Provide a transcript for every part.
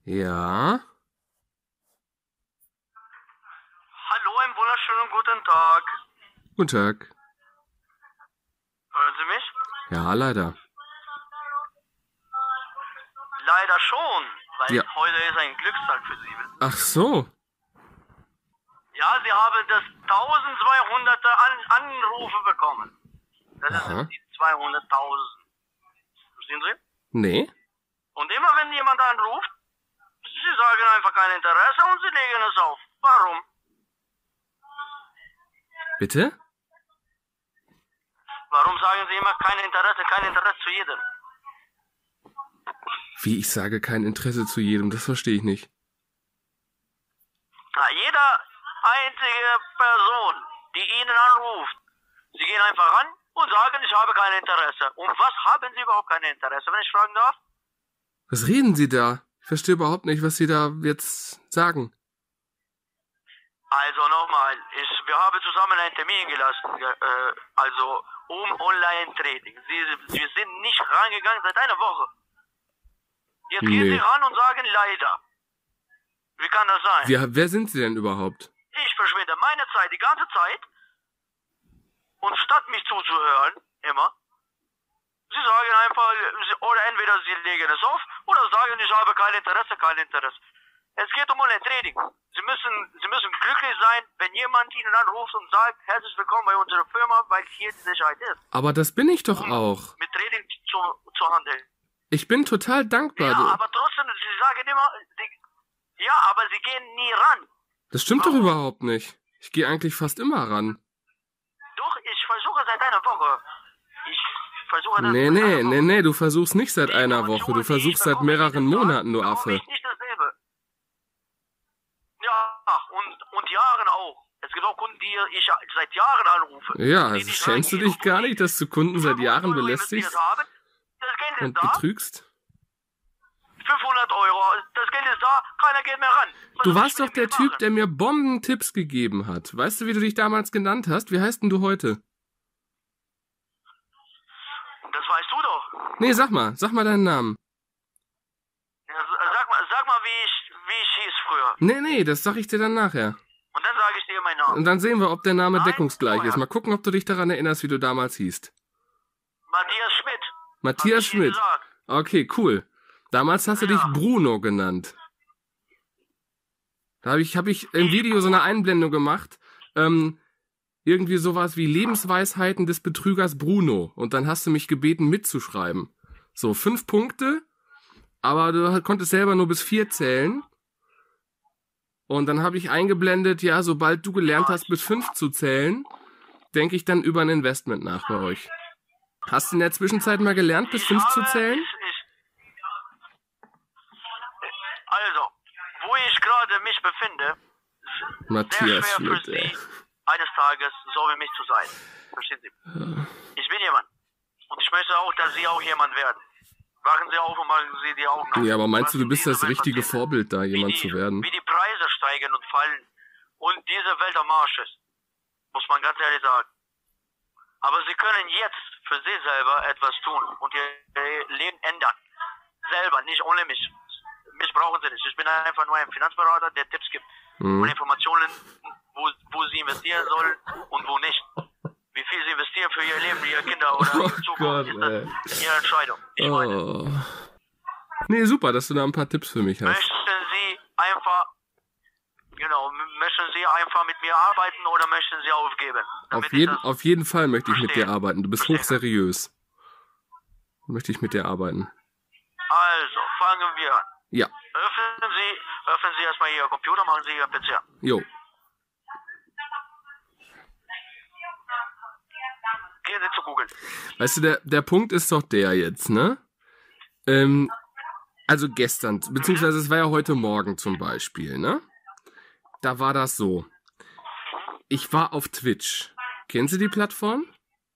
Ja, Hallo, einen wunderschönen guten Tag. guten Tag. Hören Sie mich? Ja, leider. Leider schon, weil Ja. heute ist ein Glückstag für Sie. Ach so. Ja, Sie haben das 1200. Anrufe bekommen. Das Aha. sind die 200.000. Verstehen Sie? Nee? Und immer wenn jemand anruft, Sie sagen einfach kein Interesse und Sie legen es auf. Warum? Bitte? Warum sagen Sie immer kein Interesse zu jedem? Wie, ich sage kein Interesse zu jedem, das verstehe ich nicht. Na, jeder einzige Person, die Ihnen anruft, Sie gehen einfach ran und sagen, ich habe kein Interesse. Und was haben Sie überhaupt kein Interesse, wenn ich fragen darf? Was reden Sie da? Ich verstehe überhaupt nicht, was Sie da jetzt sagen. Also nochmal, wir haben zusammen einen Termin gelassen, also um Online-Trading. Sie sind nicht rangegangen seit einer Woche. Jetzt gehen Nee. Sie ran und sagen leider. Wie kann das sein? Wer sind Sie denn überhaupt? Ich verschwende meine Zeit die ganze Zeit und statt mich zuzuhören, immer, Sie sagen einfach, oder entweder Sie legen es auf oder sagen, ich habe kein Interesse. Es geht um Online-Trading. Sie müssen glücklich sein, wenn jemand Ihnen anruft und sagt, herzlich willkommen bei unserer Firma, weil hier die Sicherheit ist. Aber das bin ich doch auch. Mit Trading zu handeln. Ich bin total dankbar. Ja, aber trotzdem, Sie sagen immer, aber Sie gehen nie ran. Das stimmt doch überhaupt nicht. Ich gehe eigentlich fast immer ran. Doch, ich versuche seit einer Woche. Nee, du versuchst nicht seit einer Woche. Du versuchst seit mehreren Monaten, du Affe. Nicht dasselbe. Ja, und Jahren auch. Es gibt auch Kunden, die ich seit Jahren anrufe. Ja, Die also nicht schämst du rangehen, dich gar nicht, dass du Kunden seit Jahren 500 Euro belästigst investiert haben. Das Geld ist und da. betrügst? 500 Euro. Das Geld ist da. Keiner geht mehr ran. Was Du soll warst ich doch mit der dem Typ, machen? der mir Bombentipps gegeben hat. Weißt du, wie du dich damals genannt hast? Wie heißt denn du heute? Das weißt du doch. Nee, sag mal deinen Namen. Ja, sag mal, wie ich hieß früher. Nee, das sag ich dir dann nachher. Und dann sage ich dir meinen Namen. Und dann sehen wir, ob der Name Nein, deckungsgleich ist. vorher. Mal gucken, ob du dich daran erinnerst, wie du damals hießt. Matthias Schmidt. Matthias Hab ich dir Schmidt. gesagt. Okay, cool. Damals hast du dich Ja. Bruno genannt. Da hab ich im Video so eine Einblendung gemacht. Irgendwie sowas wie Lebensweisheiten des Betrügers Bruno. Und dann hast du mich gebeten, mitzuschreiben. So, 5 Punkte. Aber du konntest selber nur bis 4 zählen. Und dann habe ich eingeblendet, ja, sobald du gelernt hast, bis 5 zu zählen, denke ich dann über ein Investment nach bei euch. Hast du in der Zwischenzeit mal gelernt, bis 5 zu zählen? Also, wo ich gerade mich befinde, ist Matthias sehr schwer Schmidt, für Sie, ey. eines Tages so wie mich zu sein. Verstehen Sie? Ich bin jemand. Und ich möchte auch, dass Sie auch jemand werden. Wachen Sie auf und machen Sie die Augen auf. Ja, aber meinst du, du Was bist in das dieser Welt richtige passiert, Vorbild, da jemand zu werden? Wie die Preise steigen und fallen und diese Welt am Arsch ist. Muss man ganz ehrlich sagen. Aber Sie können jetzt für Sie selber etwas tun und Ihr Leben ändern. Selber, nicht ohne mich. Mich brauchen Sie nicht. Ich bin einfach nur ein Finanzberater, der Tipps gibt und Informationen, wo Sie investieren sollen und wo nicht. Wie viel Sie investieren für Ihr Leben, Ihre Kinder oder Ihre Zukunft, Gott, ist das Ihre Entscheidung. Ich meine, Oh. Nee, super, dass du da ein paar Tipps für mich hast. möchten Sie einfach mit mir arbeiten oder möchten Sie aufgeben? Auf jeden Fall möchte ich mit dir verstehe. arbeiten. Du bist hochseriös. Möchte ich mit dir arbeiten. Also, fangen wir an. Ja, Öffnen Sie erstmal Ihr Computer, machen Sie Ihr PC. jo. Gehen Sie zu Google. Weißt du, der Punkt ist doch der jetzt, ne? Also gestern, beziehungsweise es war ja heute Morgen zum Beispiel, ne? Da war das so. Ich war auf Twitch. Kennen Sie die Plattform?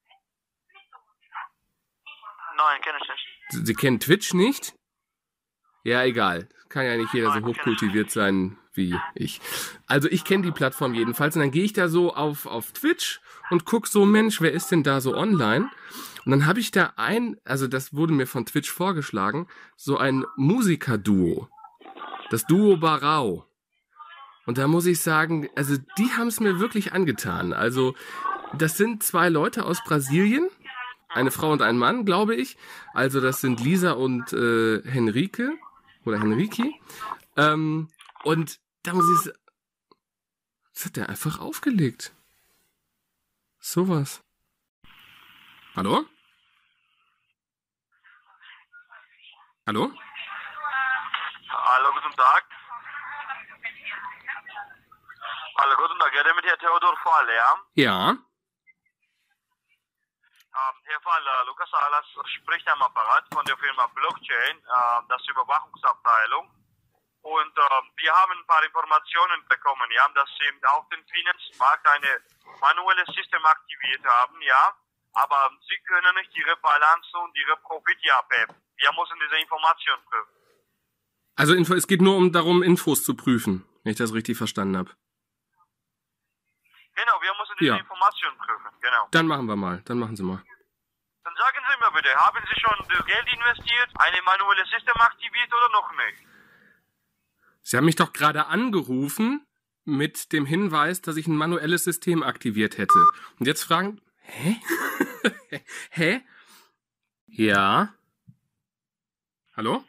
Nein, kenne ich nicht. Sie kennen Twitch nicht? Ja, egal. Kann ja nicht jeder so Nein, kenn ich hochkultiviert sein wie ich. Also ich kenne die Plattform jedenfalls und dann gehe ich da so auf Twitch und guck so, Mensch, wer ist denn da so online? Und dann habe ich da also das wurde mir von Twitch vorgeschlagen, so ein Musikerduo. Das Duo Barao. Und da muss ich sagen, also die haben es mir wirklich angetan. Also das sind 2 Leute aus Brasilien, eine Frau und ein Mann, glaube ich. Also das sind Lisa und Henrike oder Henriki. Und da muss ich sagen, das hat der einfach aufgelegt. Sowas. Hallo? Hallo? Hallo, guten Tag. Hallo, guten Tag. Rede mit Herrn Theodor Fall, ja? Ja. Herr Fall, Lukas Alas spricht am Apparat von der Firma Blockchain, das ist die Überwachungsabteilung. Und wir haben ein paar Informationen bekommen, ja, dass Sie auf dem Finanzmarkt eine manuelle System aktiviert haben, ja. Aber Sie können nicht Ihre Balance und Ihre Profite abheben. Wir müssen diese Information prüfen. Also es geht nur darum, Infos zu prüfen, wenn ich das richtig verstanden habe. Genau, wir müssen diese Information prüfen, genau. Dann machen wir mal, dann machen Sie mal. Dann sagen Sie mir bitte, haben Sie schon das Geld investiert, eine manuelle System aktiviert oder noch nicht? Sie haben mich doch gerade angerufen mit dem Hinweis, dass ich ein manuelles System aktiviert hätte. Und jetzt fragen... Hä? Hä? Ja? Hallo?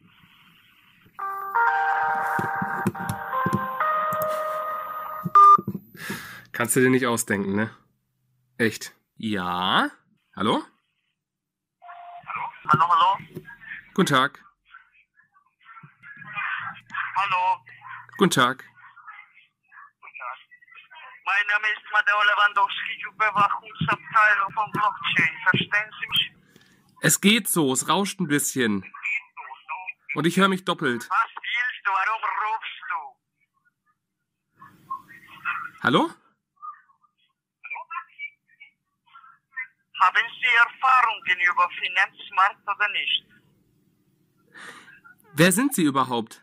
Kannst du dir nicht ausdenken, ne? Echt? Ja? Hallo? Hallo, hallo? Guten Tag. Hallo? Guten Tag. Mein Name ist Matteo Lewandowski, die Überwachungsabteilung von Blockchain. Verstehen Sie mich? Es geht so, es rauscht ein bisschen. Und ich höre mich doppelt. Was willst du? Warum rufst du? Hallo? Haben Sie Erfahrungen über Finanzmarkt oder nicht? Wer sind Sie überhaupt?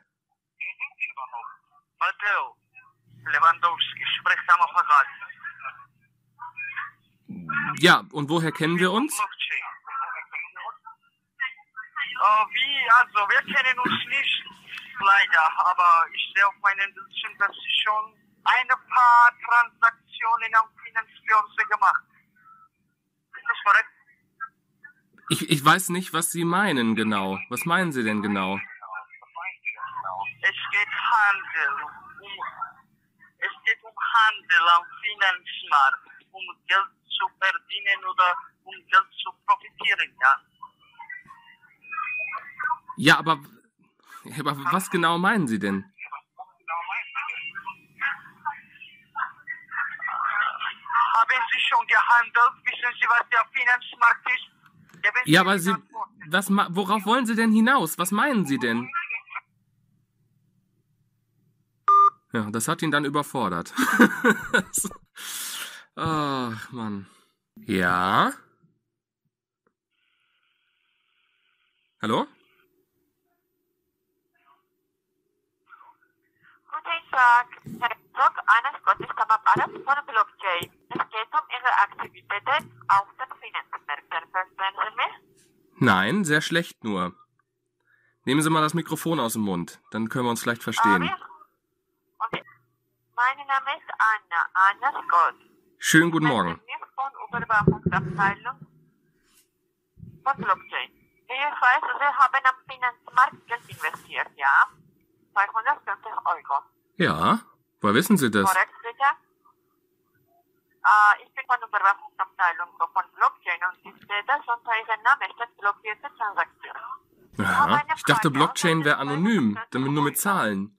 Matteo Lewandowski, spricht am Apparat. Ja, und woher kennen wir uns? Blockchain. Also, wir kennen uns nicht, leider, aber ich sehe auf meinen Bildschirm, dass Sie schon ein paar Transaktionen am Finanzbörse gemacht. Ist das korrekt? Ich weiß nicht, was Sie meinen genau. Was meinen Sie denn genau? Es geht um Handel am Finanzmarkt, um Geld zu verdienen oder um Geld zu profitieren, ja. Ja, aber was genau meinen Sie denn? Haben Sie schon gehandelt? Wissen Sie, was der Finanzmarkt ist? Ja, aber worauf wollen Sie denn hinaus? Was meinen Sie denn? Ja, das hat ihn dann überfordert. Ach, Mann. Ja? Hallo? Guten Tag, Herr Block, Anna Scott ist am Apparat von Blockchain. Es geht um Ihre Aktivitäten auf den Finanzmärkten. Verstehen Sie mich? Nein, sehr schlecht nur. Nehmen Sie mal das Mikrofon aus dem Mund, dann können wir uns vielleicht verstehen. Okay. Mein Name ist Anna Scott. Schönen guten Morgen. Ich bin von Überwachungsabteilung von Blockchain. Wie ich weiß, Sie haben am Finanzmarkt Geld investiert, ja? 250 Euro. Ja, woher wissen Sie das? Korrekt, bitte? Ich bin von Überwachungsabteilung von Blockchain und ich sehe das unter Ihrem Namen steht blockierte Transaktion. Ja, ich dachte Blockchain wäre anonym, damit nur mit Zahlen.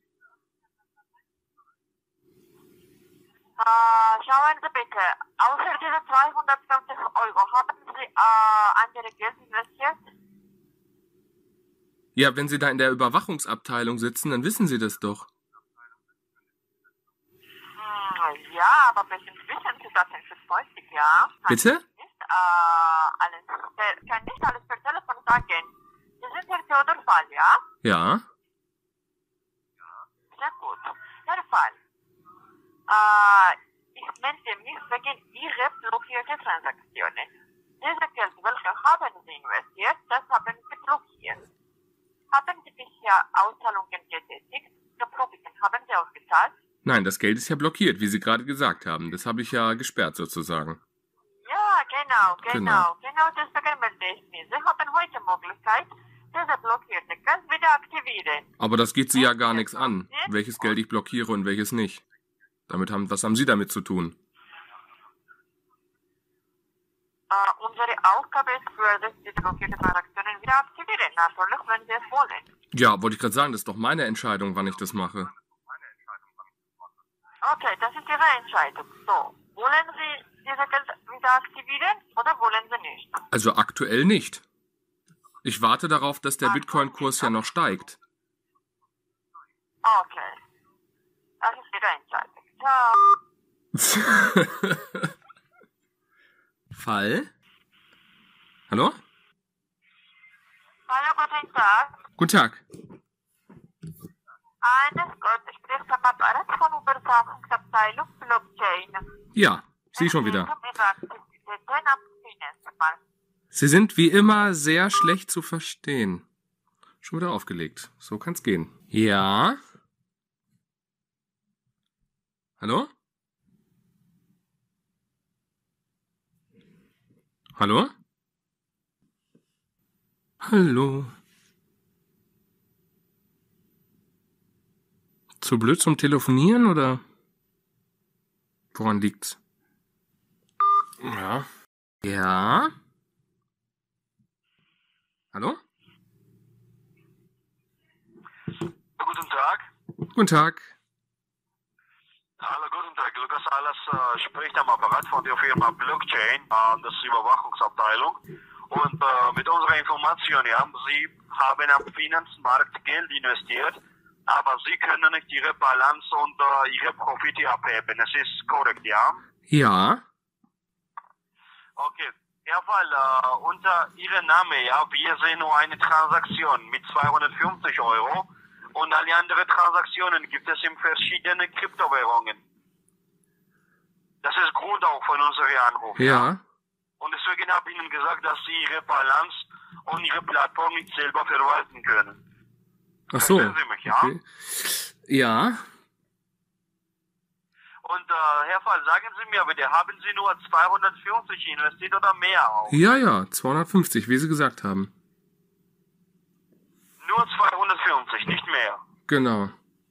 Schauen Sie bitte, außer diese 250 Euro, haben Sie andere Geld investiert? Ja, wenn Sie da in der Überwachungsabteilung sitzen, dann wissen Sie das doch. Ja, aber bestimmt wissen Sie das in Verfolgung, ja? Bitte? Kann nicht alles per Telefon sagen. Sie sind Herr Theodor Fall, ja? Ja. Sehr gut. Herr Fall, ich melde mich wegen Ihrer blockierten Transaktionen. Diese Geld, welche haben Sie investiert, das haben Sie blockiert. Haben Sie bis ja Auszahlungen getätigt. Die Profiten haben Sie ausgezahlt? Nein, das Geld ist ja blockiert, wie Sie gerade gesagt haben. Das habe ich ja gesperrt sozusagen. Ja, genau. Genau. Genau deswegen melde ich mich. Sie haben heute Möglichkeit, diese blockierte Geld wieder aktivieren. Aber das geht Sie ja gar nichts an, welches Geld ich blockiere und welches nicht. Was haben Sie damit zu tun? Unsere Aufgabe ist für diese blockierte Transaktionen wieder aktivieren, natürlich, wenn Sie es wollen. Ja, wollte ich gerade sagen, das ist doch meine Entscheidung, wann ich das mache. Okay, das ist Ihre Entscheidung. So, wollen Sie diese Geld wieder aktivieren oder wollen Sie nicht? Also aktuell nicht. Ich warte darauf, dass der Bitcoin-Kurs ja noch steigt. Okay, das ist Ihre Entscheidung. Ciao. Fall? Hallo? Hallo, guten Tag. Guten Tag. Eines Gott, ich spreche am Apparat von Überwachungsabteilung Blockchain. Ja, Sie schon wieder. Aktivitäten am Finanzmarkt. Sie sind wie immer sehr schlecht zu verstehen. Schon wieder aufgelegt. So kann's gehen. Ja? Hallo? Hallo? Hallo? Zu blöd zum Telefonieren oder woran liegt's? Ja. Ja? Hallo? Guten Tag. Guten Tag. Hallo, guten Tag. Lukas Alas spricht am Apparat von der Firma Blockchain, das ist die Überwachungsabteilung. Und mit unserer Information, ja, Sie haben am Finanzmarkt Geld investiert, aber Sie können nicht Ihre Balance und Ihre Profite abheben. Es ist korrekt, ja? Ja. Okay. Jawohl, unter Ihrem Namen, ja, wir sehen nur eine Transaktion mit 250 Euro und alle anderen Transaktionen gibt es in verschiedenen Kryptowährungen. Das ist Grund auch von unserem Anruf. Ja. Und deswegen habe ich Ihnen gesagt, dass Sie Ihre Balance und Ihre Plattform nicht selber verwalten können. Ach so. Verstehen Sie mich, ja? Okay. Ja. Und Herr Fall, sagen Sie mir bitte, haben Sie nur 250 investiert oder mehr auch? Ja, 250, wie Sie gesagt haben. Nur 250, nicht mehr. Genau.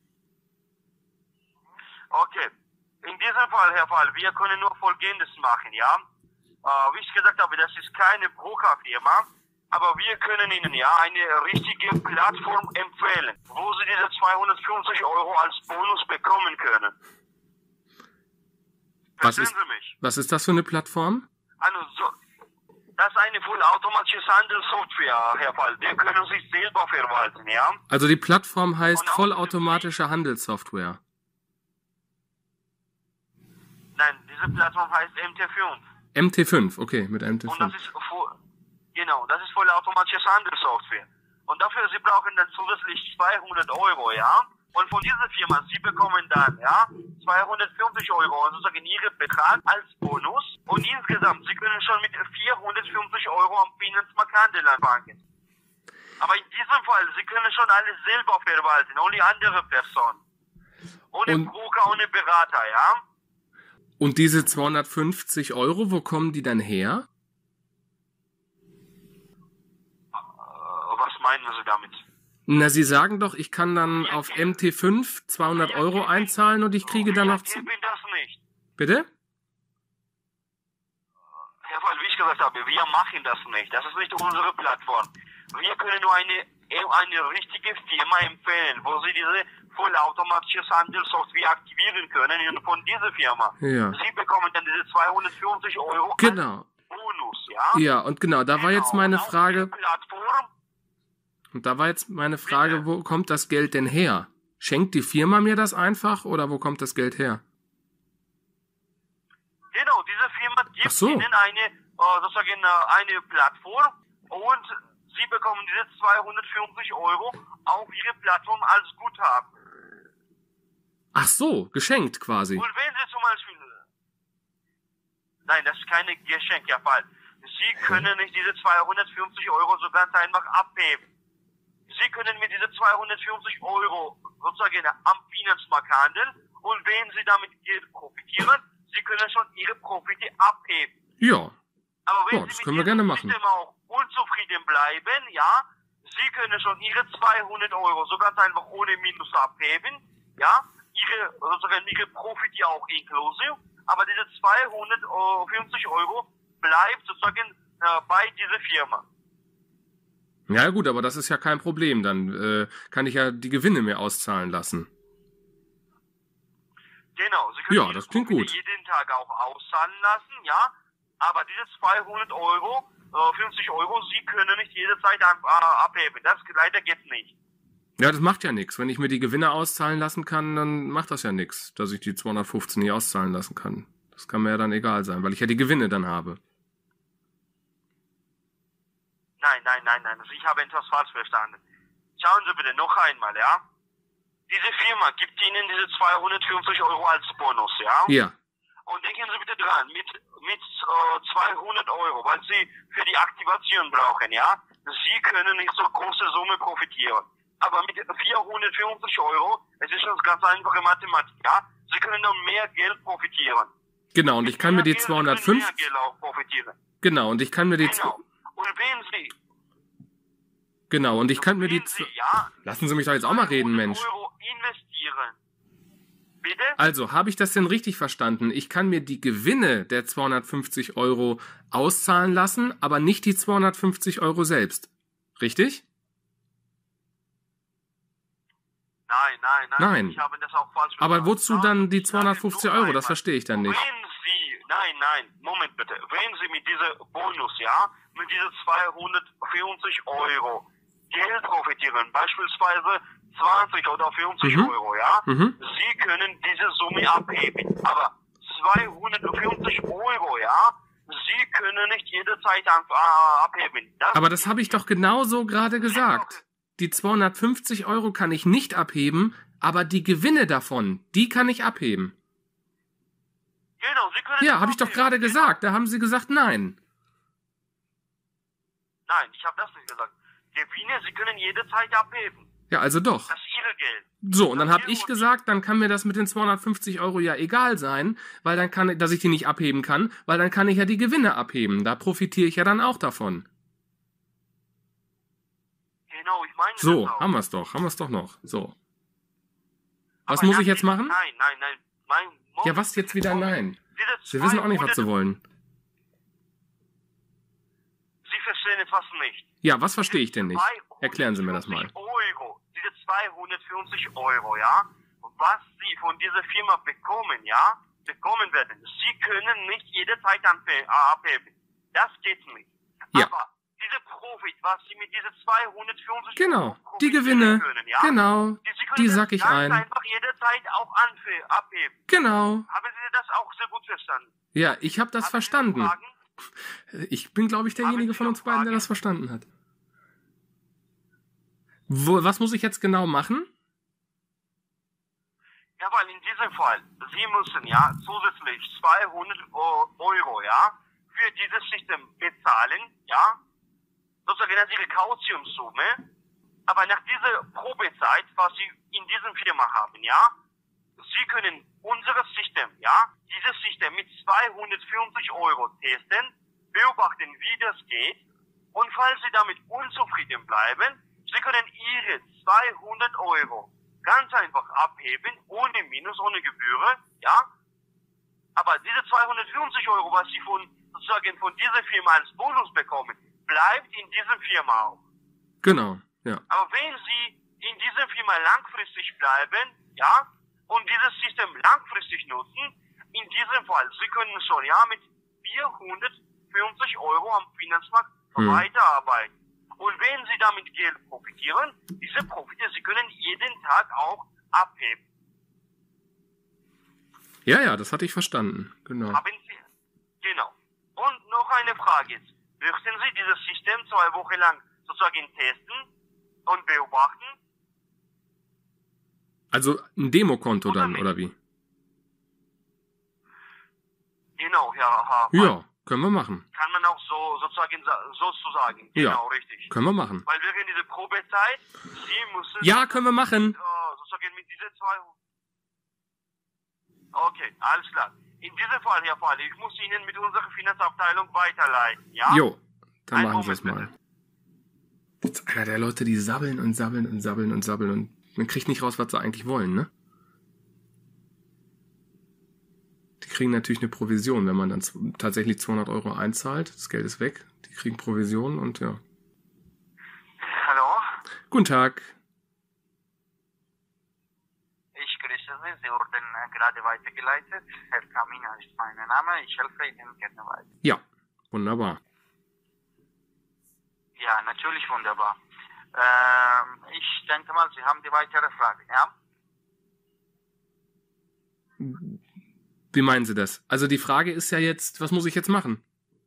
Okay. In diesem Fall, Herr Fall, wir können nur Folgendes machen, ja? Wie ich gesagt habe, das ist keine Brokerfirma, aber wir können Ihnen ja eine richtige Plattform empfehlen, wo Sie diese 250 Euro als Bonus bekommen können. Verstehen Sie mich? Was ist das für eine Plattform? Also, das ist eine vollautomatische Handelssoftware, Herr Fall. Die können sich selber verwalten, ja? Also die Plattform heißt Und auch- vollautomatische Handelssoftware. Nein, diese Plattform heißt MT5. MT5, okay, mit Und das MT5. ist das ist vollautomatische Handelssoftware. Und dafür, Sie brauchen dann zusätzlich 200 Euro, ja? Und von dieser Firma, Sie bekommen dann, ja, 250 Euro, sozusagen Ihren Betrag als Bonus. Und insgesamt, Sie können schon mit 450 Euro am Finanzmarkt Handel anfangen. Aber in diesem Fall, Sie können schon alles selber verwalten, ohne andere Person. Ohne Und- Broker, ohne Berater, ja? Und diese 250 Euro, wo kommen die dann her? Was meinen Sie damit? Na, Sie sagen doch, ich kann dann auf MT5 200 Euro einzahlen und ich kriege dann noch... Ich gebe das nicht. Bitte? Herr Fall, wie ich gesagt habe, wir machen das nicht. Das ist nicht unsere Plattform. Wir können nur eine richtige Firma empfehlen, wo Sie diese vollautomatische Handelssoftware aktivieren können. Und von dieser Firma, Ja. Sie bekommen dann diese 250 Euro Genau. als Bonus, ja? Ja, und genau, da war jetzt meine Und auch Frage... die Plattform, Und da war jetzt meine Frage, wo kommt das Geld denn her? Schenkt die Firma mir das einfach oder wo kommt das Geld her? genau, diese Firma Ach gibt so. Ihnen eine Plattform und Sie bekommen diese 250 Euro auf Ihre Plattform als Guthaben. Ach so, geschenkt quasi. Und wenn Sie zum Beispiel... Nein, das ist keine Geschenk, Herr Fall. Sie können nicht diese 250 Euro so ganz einfach abheben. Sie können mit diesen 250 Euro sozusagen am Finanzmarkt handeln und wenn Sie damit Geld profitieren, Sie können schon Ihre Profite abheben. Ja. Aber wenn Ja, das Sie können mit wir diesem gerne machen. System auch unzufrieden bleiben, ja, Sie können schon Ihre 200 Euro so ganz einfach ohne Minus abheben, ja, sozusagen Ihre Profite auch inklusive, aber diese 250 Euro bleibt sozusagen bei dieser Firma. Ja gut, aber das ist ja kein Problem. Dann kann ich ja die Gewinne mir auszahlen lassen. Genau, Sie können Ja, Ihre das klingt Profite gut. jeden Tag auch auszahlen lassen, ja, aber diese 200 Euro, 50 Euro, Sie können nicht jederzeit abheben. Das leider geht nicht. Ja, das macht ja nichts. Wenn ich mir die Gewinne auszahlen lassen kann, dann macht das ja nichts, dass ich die 215 nicht auszahlen lassen kann. Das kann mir ja dann egal sein, weil ich ja die Gewinne dann habe. Nein. Also ich habe etwas falsch verstanden. Schauen Sie bitte noch einmal, ja. Diese Firma gibt Ihnen diese 250 Euro als Bonus, ja. Ja. Und denken Sie bitte dran, mit 200 Euro, weil Sie für die Aktivation brauchen, ja. Sie können nicht so große Summe profitieren. Aber mit 450 Euro, es ist schon ganz einfache Mathematik, ja. Sie können noch mehr Geld profitieren. Genau, und ich kann mir die Mehr Geld, Sie können 205... mehr Geld auch profitieren. Genau, und ich kann mir die... Genau. Und wenn Sie Genau, und ich kann mir die... Wenn Sie, ja, Lassen Sie mich doch jetzt auch mal reden, 200 Mensch. Euro investieren. Bitte? Also, habe ich das denn richtig verstanden? Ich kann mir die Gewinne der 250 Euro auszahlen lassen, aber nicht die 250 Euro selbst. Richtig? Nein. Nein. Ich habe das auch falsch Aber verstanden. wozu dann die Ich sage 250 noch Euro? einmal. Das verstehe ich dann nicht. Wenn Sie, nein, Moment bitte. Wenn Sie mit dieser Bonus, ja, mit dieser 250 Euro Geld profitieren, beispielsweise 20 oder 50 Euro, ja, Sie können diese Summe abheben. Aber 250 Euro, ja, Sie können nicht jederzeit abheben. Aber das habe ich doch genauso gerade gesagt. Die 250 Euro kann ich nicht abheben, aber die Gewinne davon, die kann ich abheben. Genau, Sie können Ja, das habe ich doch abheben. gerade gesagt. Da haben Sie gesagt, nein. Nein, ich habe das nicht gesagt. Gewinne, Sie können jederzeit abheben. Ja, also doch. Das ist Ihre Geld. So, und dann habe ich gesagt, dann kann mir das mit den 250 Euro ja egal sein, weil dann kann, dass ich die nicht abheben kann, weil dann kann ich ja die Gewinne abheben. Da profitiere ich ja dann auch davon. Genau, ich meine So, das auch. haben wir es doch noch. So. Was Aber muss das ich jetzt ist- machen? Nein. Ja, was jetzt wieder nein? Diese Sie wissen auch nicht, was 200 Sie wollen. Sie verstehen etwas nicht. Ja, was verstehe ich denn nicht? Erklären Sie mir das mal. 250 Euro, diese 250 Euro, ja, was Sie von dieser Firma bekommen, ja, bekommen werden. Sie können nicht jederzeit abheben. Das geht nicht. Ja. Aber diese Profit, was Sie mit dieser 250 Genau, Euro die profitieren Gewinne, können, ja, genau, Sie können die das sack ich ganz ein. einfach jederzeit auch abheben. Genau. Haben Sie das auch sehr gut verstanden? Ja, ich habe das Haben Sie noch verstanden. Fragen? Ich bin, glaube ich, derjenige Sie von noch uns beiden, der Fragen? das verstanden hat. Was muss ich jetzt genau machen? Ja, weil in diesem Fall, Sie müssen ja zusätzlich 200 Euro, ja, für dieses System bezahlen, ja, sozusagen als Ihre Kautionssumme, aber nach dieser Probezeit, was Sie in diesem Firma haben, ja, Sie können unser System, ja, dieses System mit 250 Euro testen, beobachten, wie das geht, und falls Sie damit unzufrieden bleiben, Sie können Ihre 200 Euro ganz einfach abheben, ohne Minus, ohne Gebühren, ja. Aber diese 250 Euro, was Sie sozusagen von dieser Firma als Bonus bekommen, bleibt in dieser Firma auch. Genau, ja. Aber wenn Sie in dieser Firma langfristig bleiben, ja, und dieses System langfristig nutzen, in diesem Fall, Sie können schon, ja, mit 450 Euro am Finanzmarkt weiterarbeiten. Und wenn Sie damit Geld profitieren, diese Profite, Sie können jeden Tag auch abheben. Ja, das hatte ich verstanden. Genau. Haben Sie? Genau. Und noch eine Frage jetzt. Möchten Sie dieses System 2 Wochen lang sozusagen testen und beobachten? Also ein Demokonto dann, oder wie? Genau, Herr Hahn. Ja. können wir machen. Kann man auch so sozusagen so sagen. Ja. Genau, richtig. Können wir machen. Weil während dieser Probezeit, Sie müssen Ja, können wir machen. sozusagen mit diesen 200. Okay, alles klar. In diesem Fall, Herr Fall, ich muss Ihnen mit unserer Finanzabteilung weiterleiten, ja? Jo, dann Einen machen Sie es Moment, mal. Jetzt einer der Leute, die sabbeln und sabbeln und sabbeln und sabbeln und man kriegt nicht raus, was sie eigentlich wollen, ne? Die kriegen natürlich eine Provision, wenn man dann tatsächlich 200 Euro einzahlt. Das Geld ist weg. Die kriegen Provision und ja. Hallo? Guten Tag. Ich grüße Sie. Sie wurden gerade weitergeleitet. Herr Kamina ist mein Name. Ich helfe Ihnen gerne weiter. Ja, wunderbar. Ja, natürlich wunderbar. Ich denke mal, Sie haben die weitere Frage, ja? Wie meinen Sie das? Also die Frage ist ja jetzt, was muss ich jetzt machen?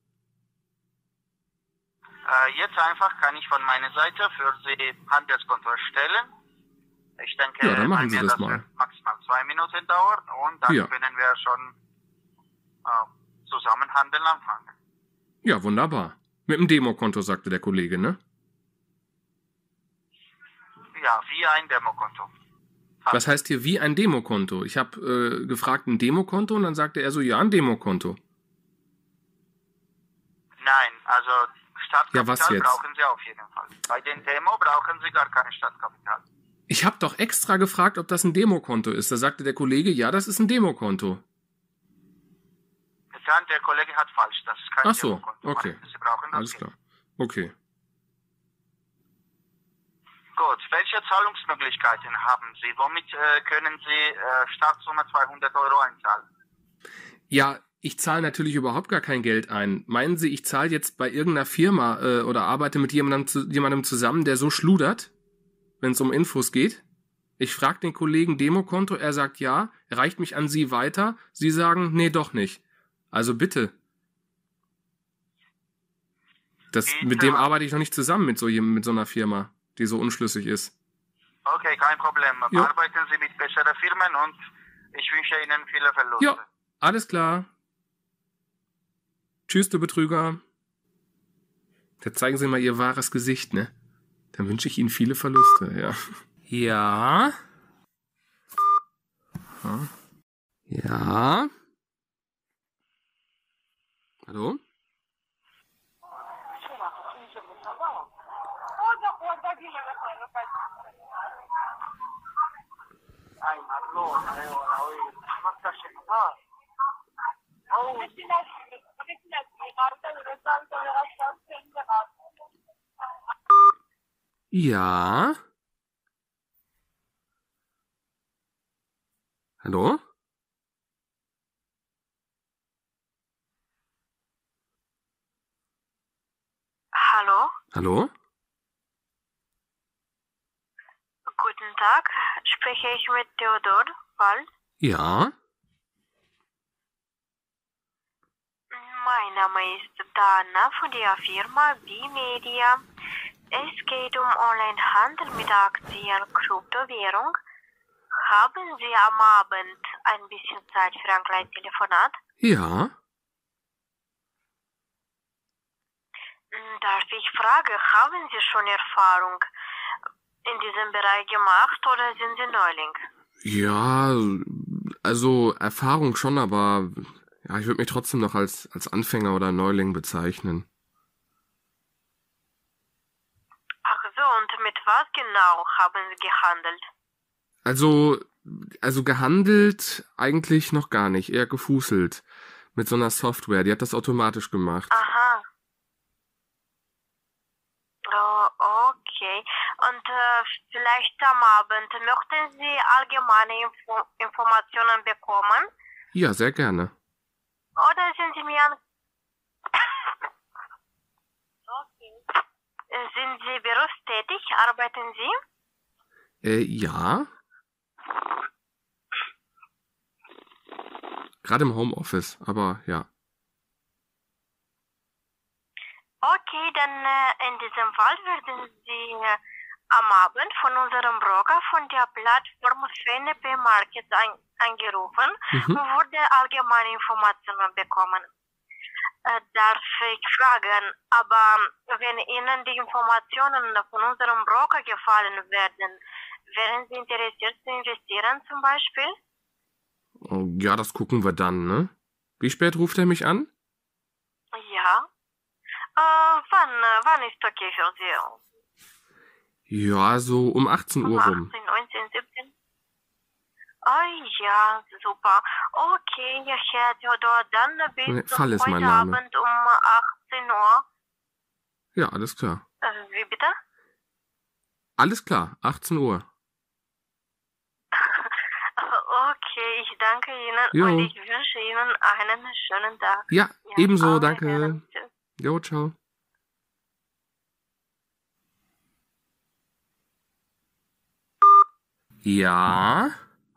Jetzt einfach kann ich von meiner Seite für Sie Handelskonto erstellen. Ich denke, Ja, dann machen Sie bei mir das mal. wird maximal 2 Minuten dauern und dann Ja. können wir schon zusammen handeln anfangen. Ja, wunderbar. Mit dem Demokonto, sagte der Kollege, ne? Ja, wie ein Demokonto. Was heißt hier wie ein Demokonto? Ich habe gefragt, ein Demokonto und dann sagte er so, ja, ein Demokonto. Nein, also Startkapital Ja, was jetzt? brauchen Sie auf jeden Fall. Bei den Demo brauchen Sie gar kein Startkapital. Ich habe doch extra gefragt, ob das ein Demokonto ist. Da sagte der Kollege, ja, das ist ein Demokonto. Dann der Kollege hat falsch, das ist kein Ach so, Demokonto. okay. Sie brauchen das Alles Geld. klar. Okay. Gut, welche Zahlungsmöglichkeiten haben Sie? Womit können Sie Startsumme 200 Euro einzahlen? Ja, ich zahle natürlich überhaupt gar kein Geld ein. Meinen Sie, ich zahle jetzt bei irgendeiner Firma oder arbeite mit jemandem zusammen, der so schludert, wenn es um Infos geht? Ich frage den Kollegen Demokonto, er sagt ja, reicht mich an Sie weiter. Sie sagen, nee, doch nicht. Also bitte. Mit dem arbeite ich noch nicht zusammen mit so einer Firma, die so unschlüssig ist. Okay, kein Problem. Jo. Arbeiten Sie mit besseren Firmen und ich wünsche Ihnen viele Verluste. Ja, alles klar. Tschüss, du Betrüger. Da zeigen Sie mal Ihr wahres Gesicht, ne? Dann wünsche ich Ihnen viele Verluste, ja. Ja. Ja. Hallo? Ja. Hallo? Hallo, Hallo? guten Tag. Spreche ich mit Theodor Wald? Ja. Mein Name ist Dana von der Firma B-Media. Es geht um Onlinehandel mit Aktien und Kryptowährung. Haben Sie am Abend ein bisschen Zeit für ein kleines Telefonat? Ja. Darf ich fragen, haben Sie schon Erfahrung in diesem Bereich gemacht oder sind Sie Neuling? Ja, also Erfahrung schon, aber ja, ich würde mich trotzdem noch als Anfänger oder Neuling bezeichnen. Ach so, und mit was genau haben Sie gehandelt? Also gehandelt eigentlich noch gar nicht, eher gefußelt. Mit so einer Software, die hat das automatisch gemacht. Aha. Oh, okay. Und vielleicht am Abend möchten Sie allgemeine Informationen bekommen? Ja, sehr gerne. Oder sind Sie mir an... Okay. Sind Sie berufstätig? Arbeiten Sie? Ja. Gerade im Homeoffice, aber ja. Okay, dann in diesem Fall werden Sie am Abend von unserem Broker von der Plattform FNP Markets angerufen und wurde allgemeine Informationen bekommen. Darf ich fragen, aber wenn Ihnen die Informationen von unserem Broker gefallen werden, wären Sie interessiert zu investieren zum Beispiel? Oh, ja, das gucken wir dann, ne? Wie spät ruft er mich an? Ja. Wann ist okay für Sie? Ja, so um 18 Uhr rum. 18, 19, 17? Oh ja, super. Okay, ja, Herr Theodor, dann bis Fall ist heute mein Name. Abend um 18 Uhr. Ja, alles klar. Wie bitte? Alles klar, 18 Uhr. Okay, ich danke Ihnen Jo. und ich wünsche Ihnen einen schönen Tag. Ja, ebenso, auf danke. Wiedersehen. Tschüss. Jo, ciao. Ja,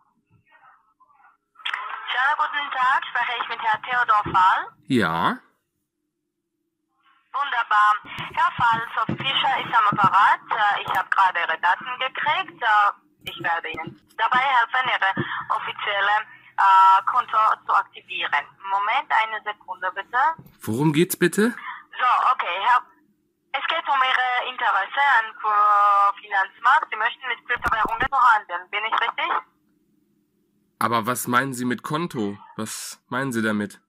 Schönen guten Tag, spreche ich mit Herrn Theodor Fall. ja. Wunderbar. Herr Fall, Sophie Fischer ist am Apparat. Ich habe gerade Ihre Daten gekriegt. Ich werde Ihnen dabei helfen, Ihre offizielle Konto zu aktivieren. Moment, eine Sekunde bitte. Worum geht's bitte? So, okay, es geht um Ihre Interesse an Finanzmarkt. Sie möchten mit Kryptowährungen handeln. Bin ich richtig? Aber was meinen Sie mit Konto? Was meinen Sie damit?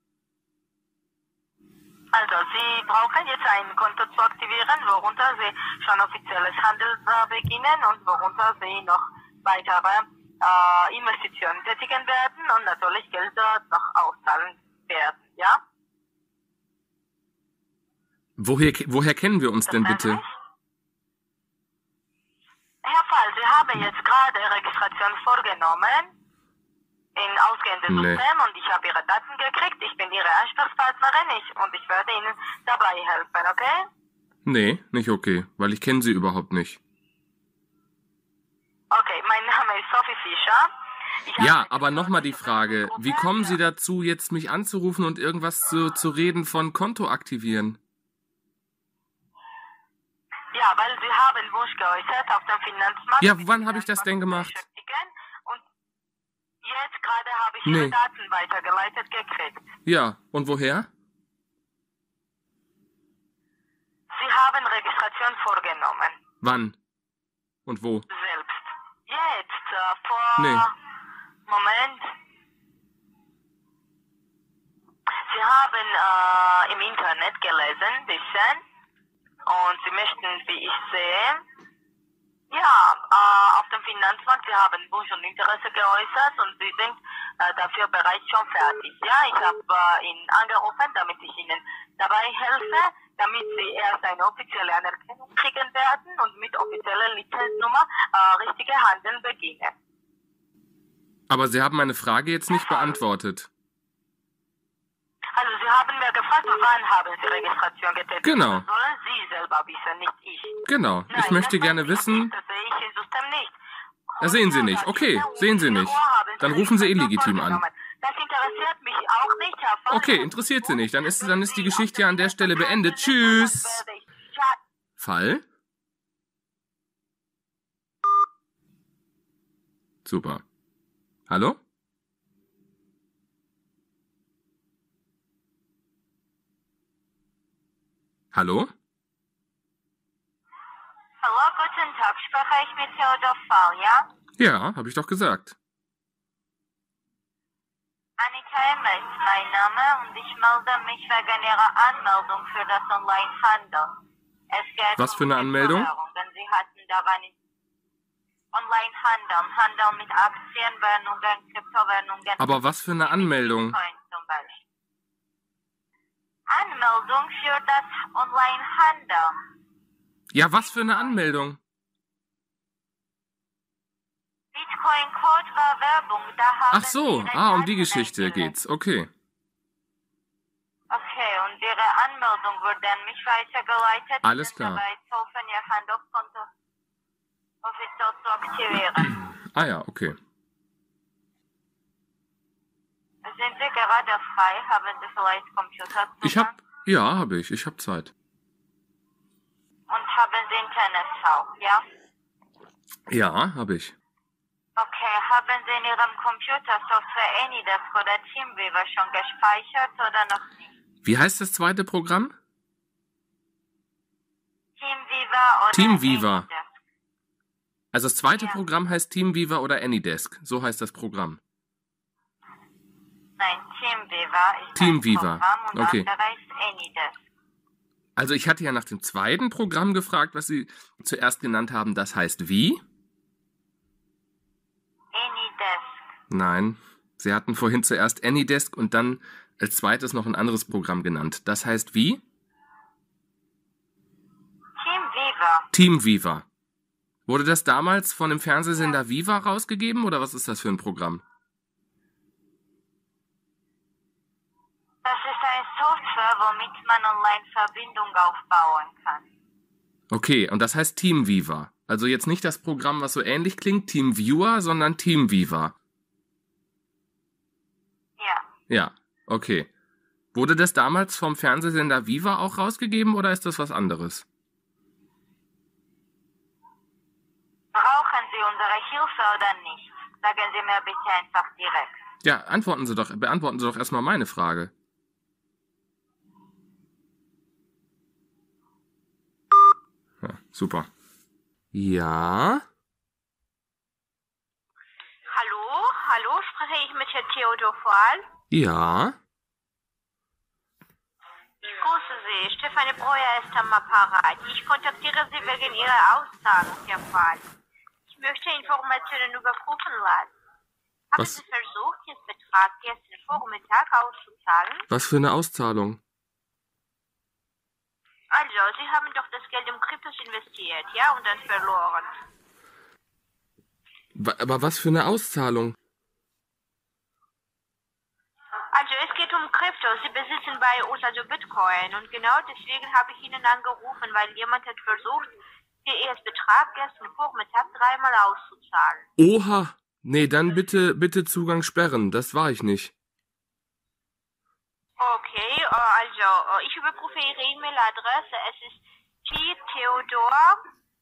Also, Sie brauchen jetzt ein Konto zu aktivieren, worunter Sie schon offizielles Handel beginnen und worunter Sie noch weitere Investitionen tätigen werden und natürlich Geld noch auszahlen werden, ja? Woher kennen wir uns denn bitte? Verständlich? Herr Fall, Sie haben jetzt gerade Registration vorgenommen in ausgehendes Nee. System und ich habe Ihre Daten gekriegt. Ich bin Ihre Ansprechpartnerin und ich werde Ihnen dabei helfen, okay? Nee, nicht okay, weil ich kenne Sie überhaupt nicht. Okay, mein Name ist Sophie Fischer. Ich Ja, arbeite aber für nochmal die unsere Frage, Gruppe. wie kommen Sie dazu, jetzt mich anzurufen und irgendwas zu reden von Konto aktivieren? Ja, weil Sie haben Wunsch geäußert auf dem Finanzmarkt. Ja, mit wann habe ich das denn gemacht? beschäftigen. Und jetzt gerade habe ich Nee. Ihre Daten weitergeleitet gekriegt. Ja, und woher? Sie haben Registration vorgenommen. Wann? Und wo? Selbst. Jetzt, vor... Nee. Moment. Sie haben im Internet gelesen, bisschen. Und Sie möchten, wie ich sehe, ja, auf dem Finanzmarkt, Sie haben Wunsch und Interesse geäußert und Sie sind dafür bereits schon fertig. Ja, ich habe Ihnen angerufen, damit ich Ihnen dabei helfe, damit Sie erst eine offizielle Anerkennung kriegen werden und mit offizieller Lizenznummer richtige Handeln beginnen. Aber Sie haben meine Frage jetzt nicht beantwortet. Also Sie haben mir gefragt, wann haben Sie Registration getätigt? Genau. Das sollen Sie selber wissen, nicht ich. Genau, ich Nein, möchte das gerne weiß ich wissen... nicht, das sehe ich im System nicht. Das sehen Sie nicht. Okay, sehen Sie nicht. Dann rufen Sie illegitim an. Das interessiert mich auch nicht, Herr Fall. Okay, interessiert Sie nicht. Dann ist die Geschichte ja an der Stelle beendet. Tschüss. Fall? Super. Hallo? Hallo? Hallo, guten Tag. Spreche ich mit Theodor Fall, ja? Ja, habe ich doch gesagt. Anita Emmer ist mein Name und ich melde mich wegen Ihrer Anmeldung für das Online-Handel. Es geht Was für eine Anmeldung? Kryptowährungen. Sie hatten daran Online-Handel, Handel mit Aktien, Währungen, Kryptowährungen. Aber was für eine Anmeldung? Bitcoin zum Beispiel. Anmeldung für das Online-Handel. Ja, was für eine Anmeldung? Bitcoin-Code war Werbung, da haben Ach so, Sie Ihre um die Daten Geschichte eingelegt. geht's. Okay. Okay, und Ihre Anmeldung wurde an mich weitergeleitet. Alles Ich klar. bin dabei zu helfen, Ihr Handelskonto offiziell zu aktivieren. Ah ja, okay. Sind Sie gerade frei? Haben Sie vielleicht Computerzugang? Habe ich. Ich habe Zeit. Und haben Sie Internet auch, ja? Ja, habe ich. Okay, haben Sie in Ihrem Computer Software AnyDesk oder TeamViewer schon gespeichert oder noch nicht? Wie heißt das zweite Programm? TeamViewer oder TeamViewer. AnyDesk. Also das zweite Ja. Programm heißt TeamViewer oder AnyDesk. So heißt das Programm. Nein, TeamViewer ist TeamViewer. ein Programm und Okay. andere ist AnyDesk. Also ich hatte ja nach dem zweiten Programm gefragt, was Sie zuerst genannt haben. Das heißt wie? AnyDesk. Nein, Sie hatten vorhin zuerst AnyDesk und dann als zweites noch ein anderes Programm genannt. Das heißt wie? TeamViewer. TeamViewer. Wurde das damals von dem Fernsehsender Viva rausgegeben oder was ist das für ein Programm? Das ist eine Software, womit man Online-Verbindung aufbauen kann. Okay, und das heißt TeamViewer. Also jetzt nicht das Programm, was so ähnlich klingt, TeamViewer, sondern TeamViewer. Ja. Ja, okay. Wurde das damals vom Fernsehsender Viva auch rausgegeben oder ist das was anderes? Brauchen Sie unsere Hilfe oder nicht? Sagen Sie mir bitte einfach direkt. Ja, beantworten Sie doch erstmal meine Frage. Ja, super. Ja, Hallo, spreche ich mit Herrn Theodor Fahl? ja. Ich grüße Sie, Stefanie Breuer ist am Apparat. Ich kontaktiere Sie wegen Ihrer Auszahlung, Herr Fahl. Ich möchte Informationen überprüfen lassen. Haben Was? Sie versucht, Ihren Betrag gestern Vormittag auszuzahlen? Was für eine Auszahlung? Also, Sie haben doch das Geld im Kryptos investiert, ja, und dann verloren. Aber was für eine Auszahlung? Also, es geht um Krypto. Sie besitzen bei uns also Bitcoin. Und genau deswegen habe ich Ihnen angerufen, weil jemand hat versucht, Ihr Betrag gestern Vormittag 3-mal auszuzahlen. Oha! Nee, dann bitte Zugang sperren. Das war ich nicht. Okay, also, ich überprüfe Ihre E-Mail-Adresse. Es ist ttheodor.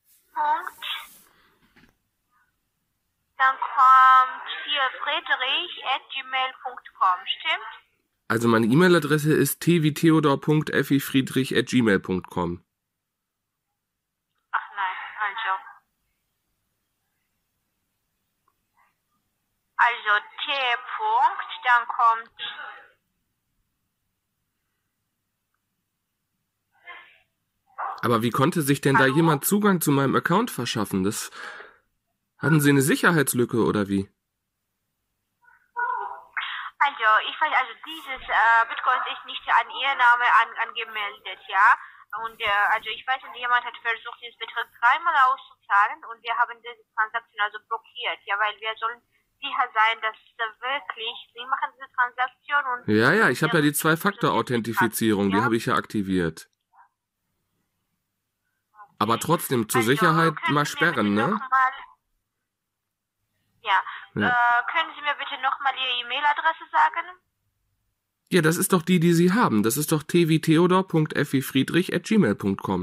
Dann kommt hier friedrich@gmail.com, stimmt? Also meine E-Mail-Adresse ist twtheodor.effifriedrich@gmail.com. Ach nein, also. Also T. Dann kommt Aber wie konnte sich denn da Hallo? jemand Zugang zu meinem Account verschaffen? Hatten Sie eine Sicherheitslücke oder wie? Also, ich weiß, also dieses Bitcoin ist nicht an Ihr Name angemeldet, ja. Und also ich weiß nicht, jemand hat versucht, dieses Betrag 3-mal auszuzahlen und wir haben diese Transaktion also blockiert, ja, weil wir sollen sicher sein, dass wirklich Sie machen diese Transaktion und Ja, ich habe ja die Zwei-Faktor-Authentifizierung, die habe ich ja aktiviert. Aber trotzdem, zur Also, Sicherheit können mal Sie mir sperren, bitte ne? noch mal, Ja. können Sie mir bitte nochmal Ihre E-Mail-Adresse sagen? Ja, das ist doch die Sie haben. Das ist doch twtheodor.effifriedrich@gmail.com.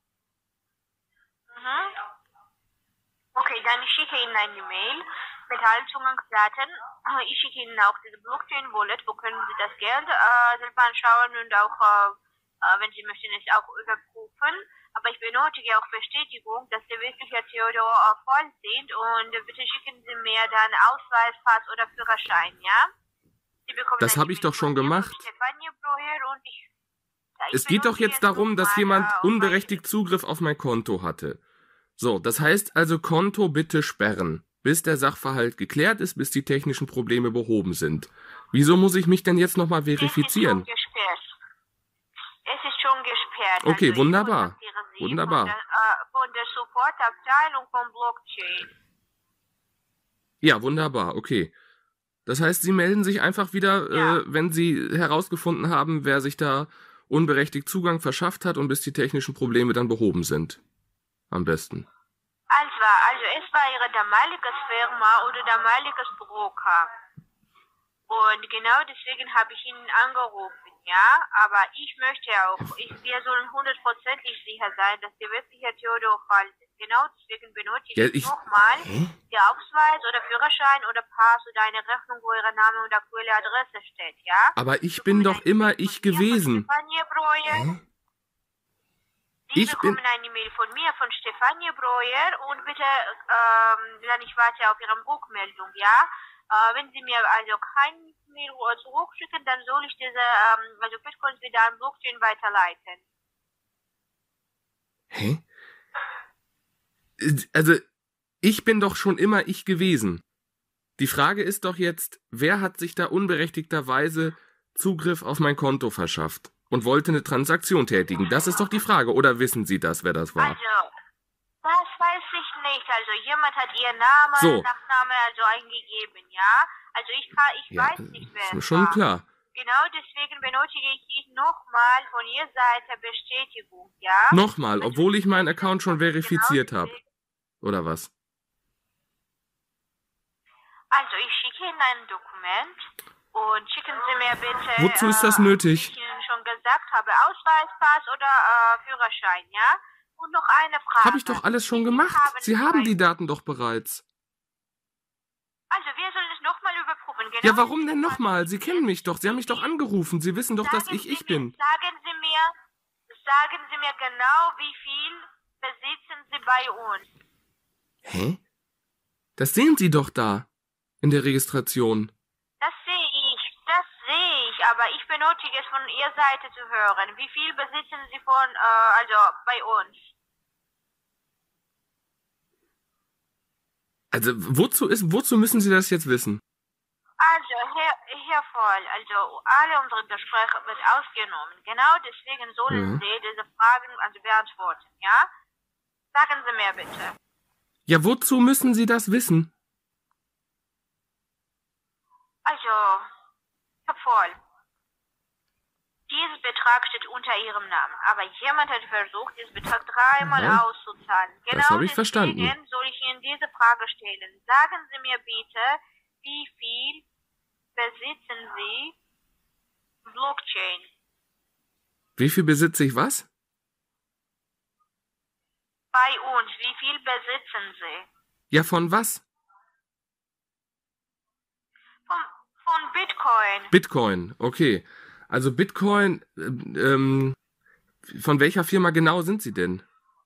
Okay, dann schicke ich Ihnen eine E-Mail mit allen Zugangsdaten. Ich schicke Ihnen auch diese Blockchain-Wallet, wo können Sie das Geld selber anschauen und auch, wenn Sie möchten, es auch überprüfen. Aber ich benötige auch Bestätigung, dass Sie wirklich Herr Theodor voll sind und bitte schicken Sie mir dann Ausweis, Pass oder Führerschein, ja? Sie bekommen Das eine habe ich E-Mail doch schon von mir, gemacht. von Stefanie Breuer, und ich Es geht doch benötige jetzt darum, dass nochmal, jemand auf unberechtigt Zugriff auf mein Konto hatte. So, das heißt also Konto bitte sperren, bis der Sachverhalt geklärt ist, bis die technischen Probleme behoben sind. Wieso muss ich mich denn jetzt nochmal verifizieren? Es ist schon gesperrt. Okay, Also ich wunderbar. kontaktiere Sie Wunderbar. Von der Supportabteilung von Blockchain. Ja, wunderbar, okay. Das heißt, Sie melden sich einfach wieder, Ja. wenn Sie herausgefunden haben, wer sich da unberechtigt Zugang verschafft hat und bis die technischen Probleme dann behoben sind. Am besten. Also es war Ihre damaliges Firma oder damaliges Broker. Und genau deswegen habe ich Ihnen angerufen. ja, aber ich möchte auch, wir sollen hundertprozentig sicher sein, dass der wirkliche Theodor Fall ist. Genau deswegen benötige ich nochmal der Ausweis oder Führerschein oder Pass oder eine Rechnung, wo Ihre Name und aktuelle Adresse steht, ja? Aber ich bin doch immer ich gewesen. Sie bekommen eine E-Mail von mir, von Stefanie Breuer, und bitte, dann ich warte auf Ihre Rückmeldung, ja? Wenn Sie mir also kein Mail zurückschicken, dann soll ich diese, also Bitcoins wieder an Blockchain weiterleiten. Hä? Also, ich bin doch schon immer ich gewesen. Die Frage ist doch jetzt, wer hat sich da unberechtigterweise Zugriff auf mein Konto verschafft und wollte eine Transaktion tätigen? Das ist doch die Frage. Oder wissen Sie das, wer das war? Also, das weiß ich nicht. Also, jemand hat Ihren Namen, Nachname also eingegeben, ja? Also, ich weiß nicht, wer es war. Ist mir schon klar. Genau, deswegen benötige ich nochmal von Ihrer Seite Bestätigung, ja? Nochmal, obwohl ich meinen Account schon verifiziert habe. Oder was? Also, ich schicke Ihnen ein Dokument und schicken Sie mir bitte... Wozu ist das nötig? Wie ich Ihnen schon gesagt habe, Ausweis, Pass oder Führerschein, ja? Und noch eine Frage. Habe ich doch alles schon gemacht. Sie haben die Daten doch bereits. Also, wir sollen es nochmal überprüfen, genau? Ja, warum denn nochmal? Sie kennen mich doch. Sie haben mich doch angerufen. Sie wissen doch, dass ich bin. Sagen Sie mir genau, wie viel besitzen Sie bei uns? Hä? Das sehen Sie doch da. In der Registration. Das sehe ich, aber ich benötige es von Ihrer Seite zu hören. Wie viel besitzen Sie also bei uns? Also, wozu müssen Sie das jetzt wissen? Also, Herr Voll, also alle unsere Gespräche wird ausgenommen. Genau deswegen sollen Sie diese Fragen also beantworten, ja? Sagen Sie mir bitte. Ja, wozu müssen Sie das wissen? Also, Herr Voll, dieser Betrag steht unter Ihrem Namen, aber jemand hat versucht, diesen Betrag dreimal auszuzahlen. Genau das habe ich verstanden. Deswegen soll ich Ihnen diese Frage stellen. Sagen Sie mir bitte, wie viel besitzen Sie Blockchain? Wie viel besitze ich was? Bei uns, wie viel besitzen Sie? Ja, von was? Von Bitcoin. Bitcoin, okay. Also Bitcoin, von welcher Firma genau sind Sie denn?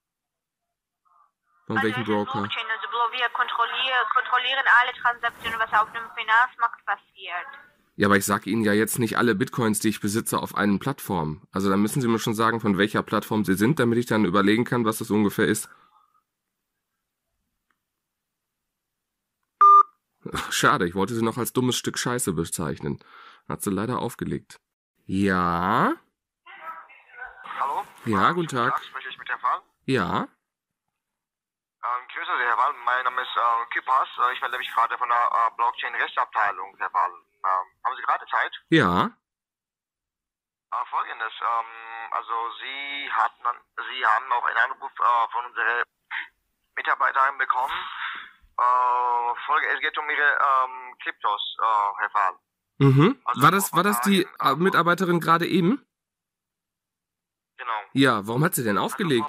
Von welchem Broker? Blockchain, also wir kontrollieren alle Transaktionen, was auf dem Finanzmarkt passiert. Ja, aber ich sage Ihnen ja jetzt nicht alle Bitcoins, die ich besitze, auf einen Plattform. Also da müssen Sie mir schon sagen, von welcher Plattform Sie sind, damit ich dann überlegen kann, was das ungefähr ist. Ach, schade, ich wollte sie noch als dummes Stück Scheiße bezeichnen. Hat sie leider aufgelegt. Ja? Hallo? Ja, guten Tag. Spreche ich mit Herrn Fall? Ja? Grüße Sie, Herr Fall. Mein Name ist Kypas. Ich melde mich gerade von der Blockchain-Restabteilung, Herr Fall. Haben Sie gerade Zeit? Ja? Folgendes. Also Sie haben auch einen Anruf von unseren Mitarbeitern bekommen. Es geht um Ihre Kryptos, Herr Fall. Mhm. Also war das die Mitarbeiterin gerade eben? Genau. Ja, warum hat sie denn aufgelegt?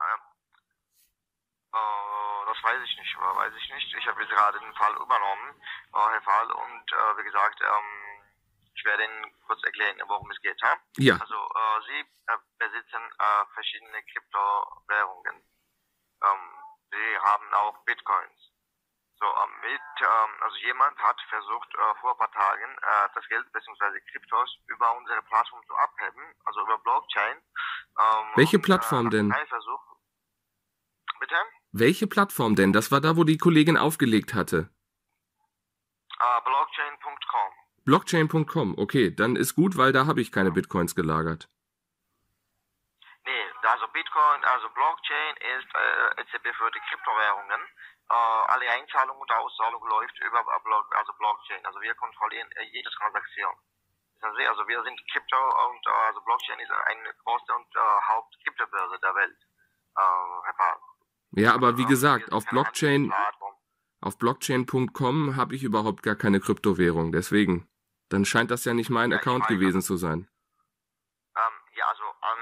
Das weiß ich nicht. Ich habe jetzt gerade den Fall übernommen, Herr Fall, und wie gesagt, ich werde Ihnen kurz erklären, worum es geht. Ja. Also Sie besitzen verschiedene Kryptowährungen. Sie haben auch Bitcoins. So, also jemand hat versucht, vor ein paar Tagen das Geld bzw. Kryptos über unsere Plattform zu abheben, also über Blockchain. Welche Plattform denn? Ein Versuch. Bitte? Welche Plattform denn? Das war da, wo die Kollegin aufgelegt hatte. Blockchain.com. Blockchain.com, okay, dann ist gut, weil da habe ich keine Bitcoins gelagert. Nee, also Blockchain ist EZB für die Kryptowährungen. Alle Einzahlungen und Auszahlungen läuft über Blockchain. Also wir kontrollieren jede Transaktion. Also wir sind Krypto und also Blockchain ist eine große und Hauptkryptobörse der Welt. Herr Pahl. Ja, aber wie gesagt, auf Blockchain.com habe ich überhaupt gar keine Kryptowährung, deswegen. Dann scheint das ja nicht mein Account gewesen zu sein.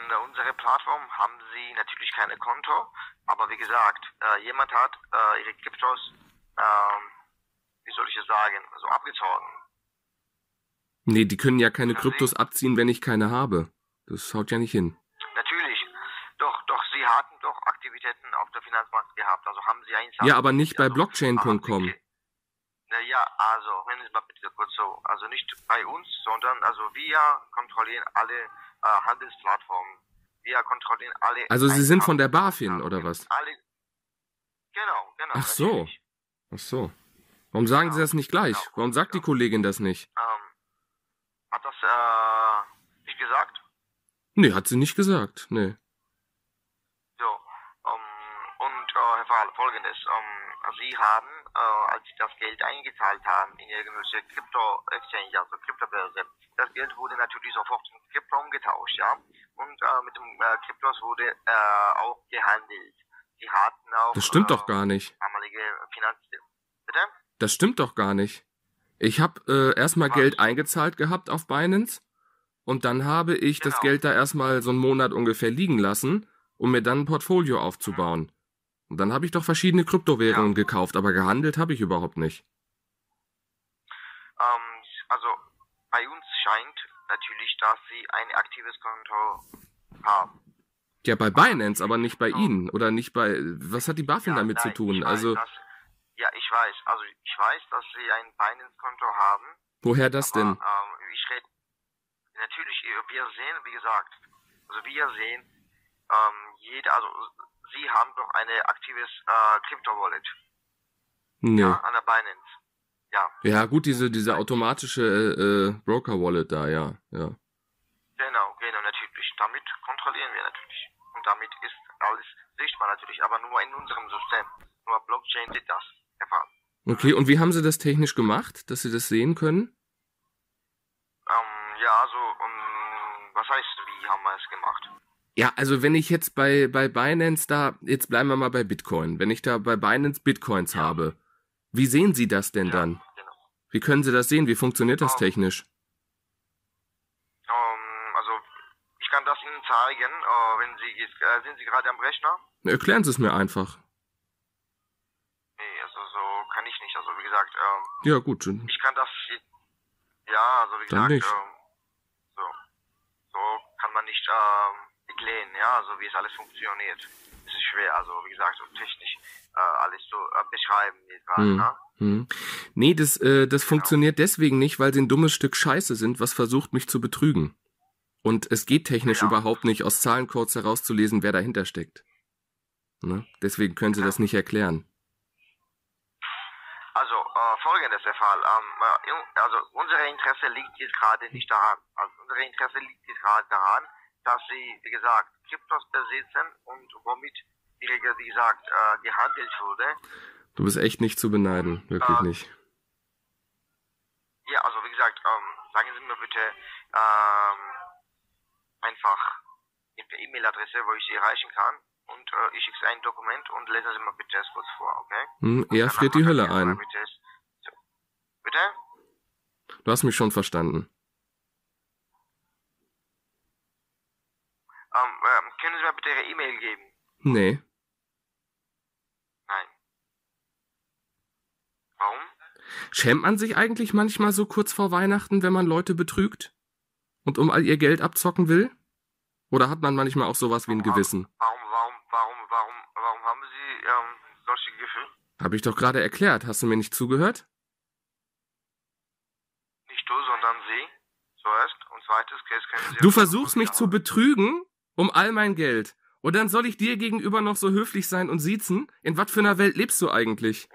unserer Plattform haben sie natürlich keine Konto, aber wie gesagt, jemand hat ihre Kryptos, wie soll ich es sagen, so abgezogen. Nee, die können ja keine Kryptos abziehen, wenn ich keine habe. Das haut ja nicht hin. Natürlich, doch, sie hatten doch Aktivitäten auf der Finanzmarkt gehabt, also haben sie Einzahlungen. Ja, aber nicht bei blockchain.com. Ja, also, wenn es mal bitte kurz so, also nicht bei uns, sondern also wir kontrollieren alle Handelsplattformen. Wir kontrollieren alle. Also Sie sind von der BaFin, oder was? Alle. Genau. Ach so. Natürlich. Ach so. Warum sagen Sie das nicht gleich? Genau. Warum sagt die Kollegin das nicht? Hat das nicht gesagt? Nee, hat sie nicht gesagt. Nee. So, und Herr Fahl, folgendes, Sie haben, als Sie das Geld eingezahlt haben in irgendwelche Krypto-Exchange, also Kryptobörse, das Geld wurde natürlich sofort in Krypto umgetauscht, ja, und mit dem Kryptos wurde auch gehandelt. Sie hatten auch... Das stimmt doch gar nicht. Damalige Bitte? Das stimmt doch gar nicht. Ich habe erstmal Geld eingezahlt gehabt auf Binance und dann habe ich das Geld da erstmal so einen Monat ungefähr liegen lassen, um mir dann ein Portfolio aufzubauen. Und dann habe ich doch verschiedene Kryptowährungen gekauft, aber gehandelt habe ich überhaupt nicht. Also bei uns scheint natürlich, dass Sie ein aktives Konto haben. Ja, bei Binance, aber nicht bei Ihnen oder nicht bei... Was hat die BaFin damit zu tun? Ich weiß. Also ich weiß, dass Sie ein Binance-Konto haben. Woher das denn? Ich rede... Natürlich, wir sehen, wie gesagt, also Sie haben doch eine aktives Crypto-Wallet. Nee. Ja, an der Binance. Ja. Ja, gut, diese automatische Broker-Wallet da, ja. Genau, natürlich. Damit kontrollieren wir natürlich. Und damit ist alles sichtbar natürlich, aber nur in unserem System. Nur Blockchain sieht das. Erfahren. Okay, und wie haben Sie das technisch gemacht, dass Sie das sehen können? Was heißt, wie haben wir es gemacht? Ja, also wenn ich jetzt bei Binance da, jetzt bleiben wir mal bei Bitcoin, wenn ich da bei Binance Bitcoins habe, wie sehen Sie das denn dann? Genau. Wie können Sie das sehen? Wie funktioniert das technisch? Also ich kann das Ihnen zeigen, wenn Sie jetzt, sind Sie gerade am Rechner? Erklären Sie es mir einfach. Nee, also so kann ich nicht, also wie gesagt, Ja, gut. ich kann das, ja, also wie Dann gesagt, nicht. So kann man nicht erklären, ja, also wie es alles funktioniert. Es ist schwer, also wie gesagt, so technisch alles so beschreiben jetzt gerade, ne? Nee, das funktioniert deswegen nicht, weil sie ein dummes Stück Scheiße sind, was versucht, mich zu betrügen. Und es geht technisch überhaupt nicht, aus Zahlencodes herauszulesen, wer dahinter steckt. Ne? Deswegen können sie das nicht erklären. Also, folgendes der Fall. Also, unser Interesse liegt jetzt gerade nicht daran. Also, unser Interesse liegt jetzt gerade daran, dass Sie, wie gesagt, Kryptos besitzen und womit, wie gesagt, gehandelt wurde. Du bist echt nicht zu beneiden, wirklich nicht. Ja, also, wie gesagt, sagen Sie mir bitte, einfach Ihre E-Mail-Adresse, wo ich Sie erreichen kann. Und ich schicke ein Dokument und lesen Sie mal bitte es kurz vor, okay? Er friert die Hölle ein. Bitte? Du hast mich schon verstanden. Können Sie mir bitte Ihre E-Mail geben? Nee. Nein. Warum? Schämt man sich eigentlich manchmal so kurz vor Weihnachten, wenn man Leute betrügt? Und um all ihr Geld abzocken will? Oder hat man manchmal auch sowas wie ein Gewissen? Warum haben Sie solche Gefühle? Habe ich doch gerade erklärt. Hast du mir nicht zugehört? Nicht du, sondern Sie. Zuerst. Und zweites, jetzt können Sie... Du versuchst mich zu betrügen um all mein Geld. Und dann soll ich dir gegenüber noch so höflich sein und siezen? In was für einer Welt lebst du eigentlich?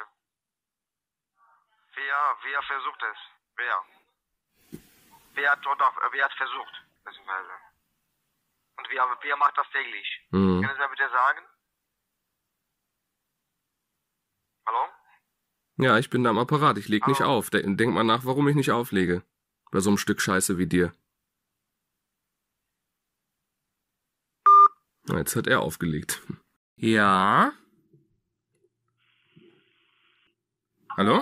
Wer versucht es? Wer hat versucht? Beziehungsweise. Und wer macht das täglich? Können Sie mir bitte sagen? Hallo? Ja, ich bin da am Apparat. Ich leg nicht auf. Denk mal nach, warum ich nicht auflege. Bei so einem Stück Scheiße wie dir. Na, jetzt hat er aufgelegt. Ja? Hallo?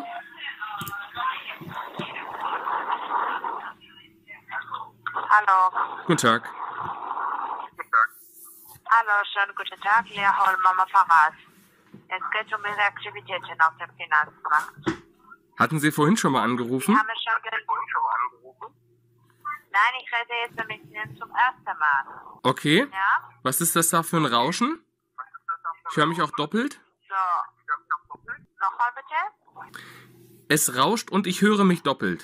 Hallo. Guten Tag. Guten Tag. Schönen guten Tag, Lea Mama Faras. Es geht um Ihre Aktivitäten auf dem Finanzmarkt. Hatten Sie vorhin schon mal angerufen? Sie haben es schon Nein, ich rede jetzt mit Ihnen zum ersten Mal. Okay. Ja? Was ist das da für ein Rauschen? Ich höre mich auch doppelt. So. Nochmal bitte? Es rauscht und ich höre mich doppelt.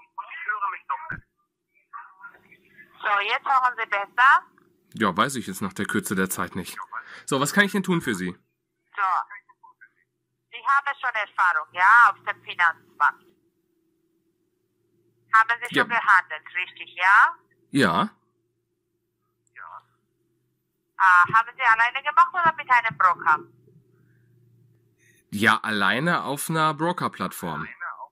So, jetzt hören Sie besser. Ja, weiß ich jetzt nach der Kürze der Zeit nicht. So, was kann ich denn tun für Sie? So. Sie haben schon Erfahrung, ja, auf dem Finanzmarkt. Haben Sie schon gehandelt, richtig, ja? Ja. Haben Sie alleine gemacht oder mit einem Broker? Ja, alleine auf einer Broker-Plattform.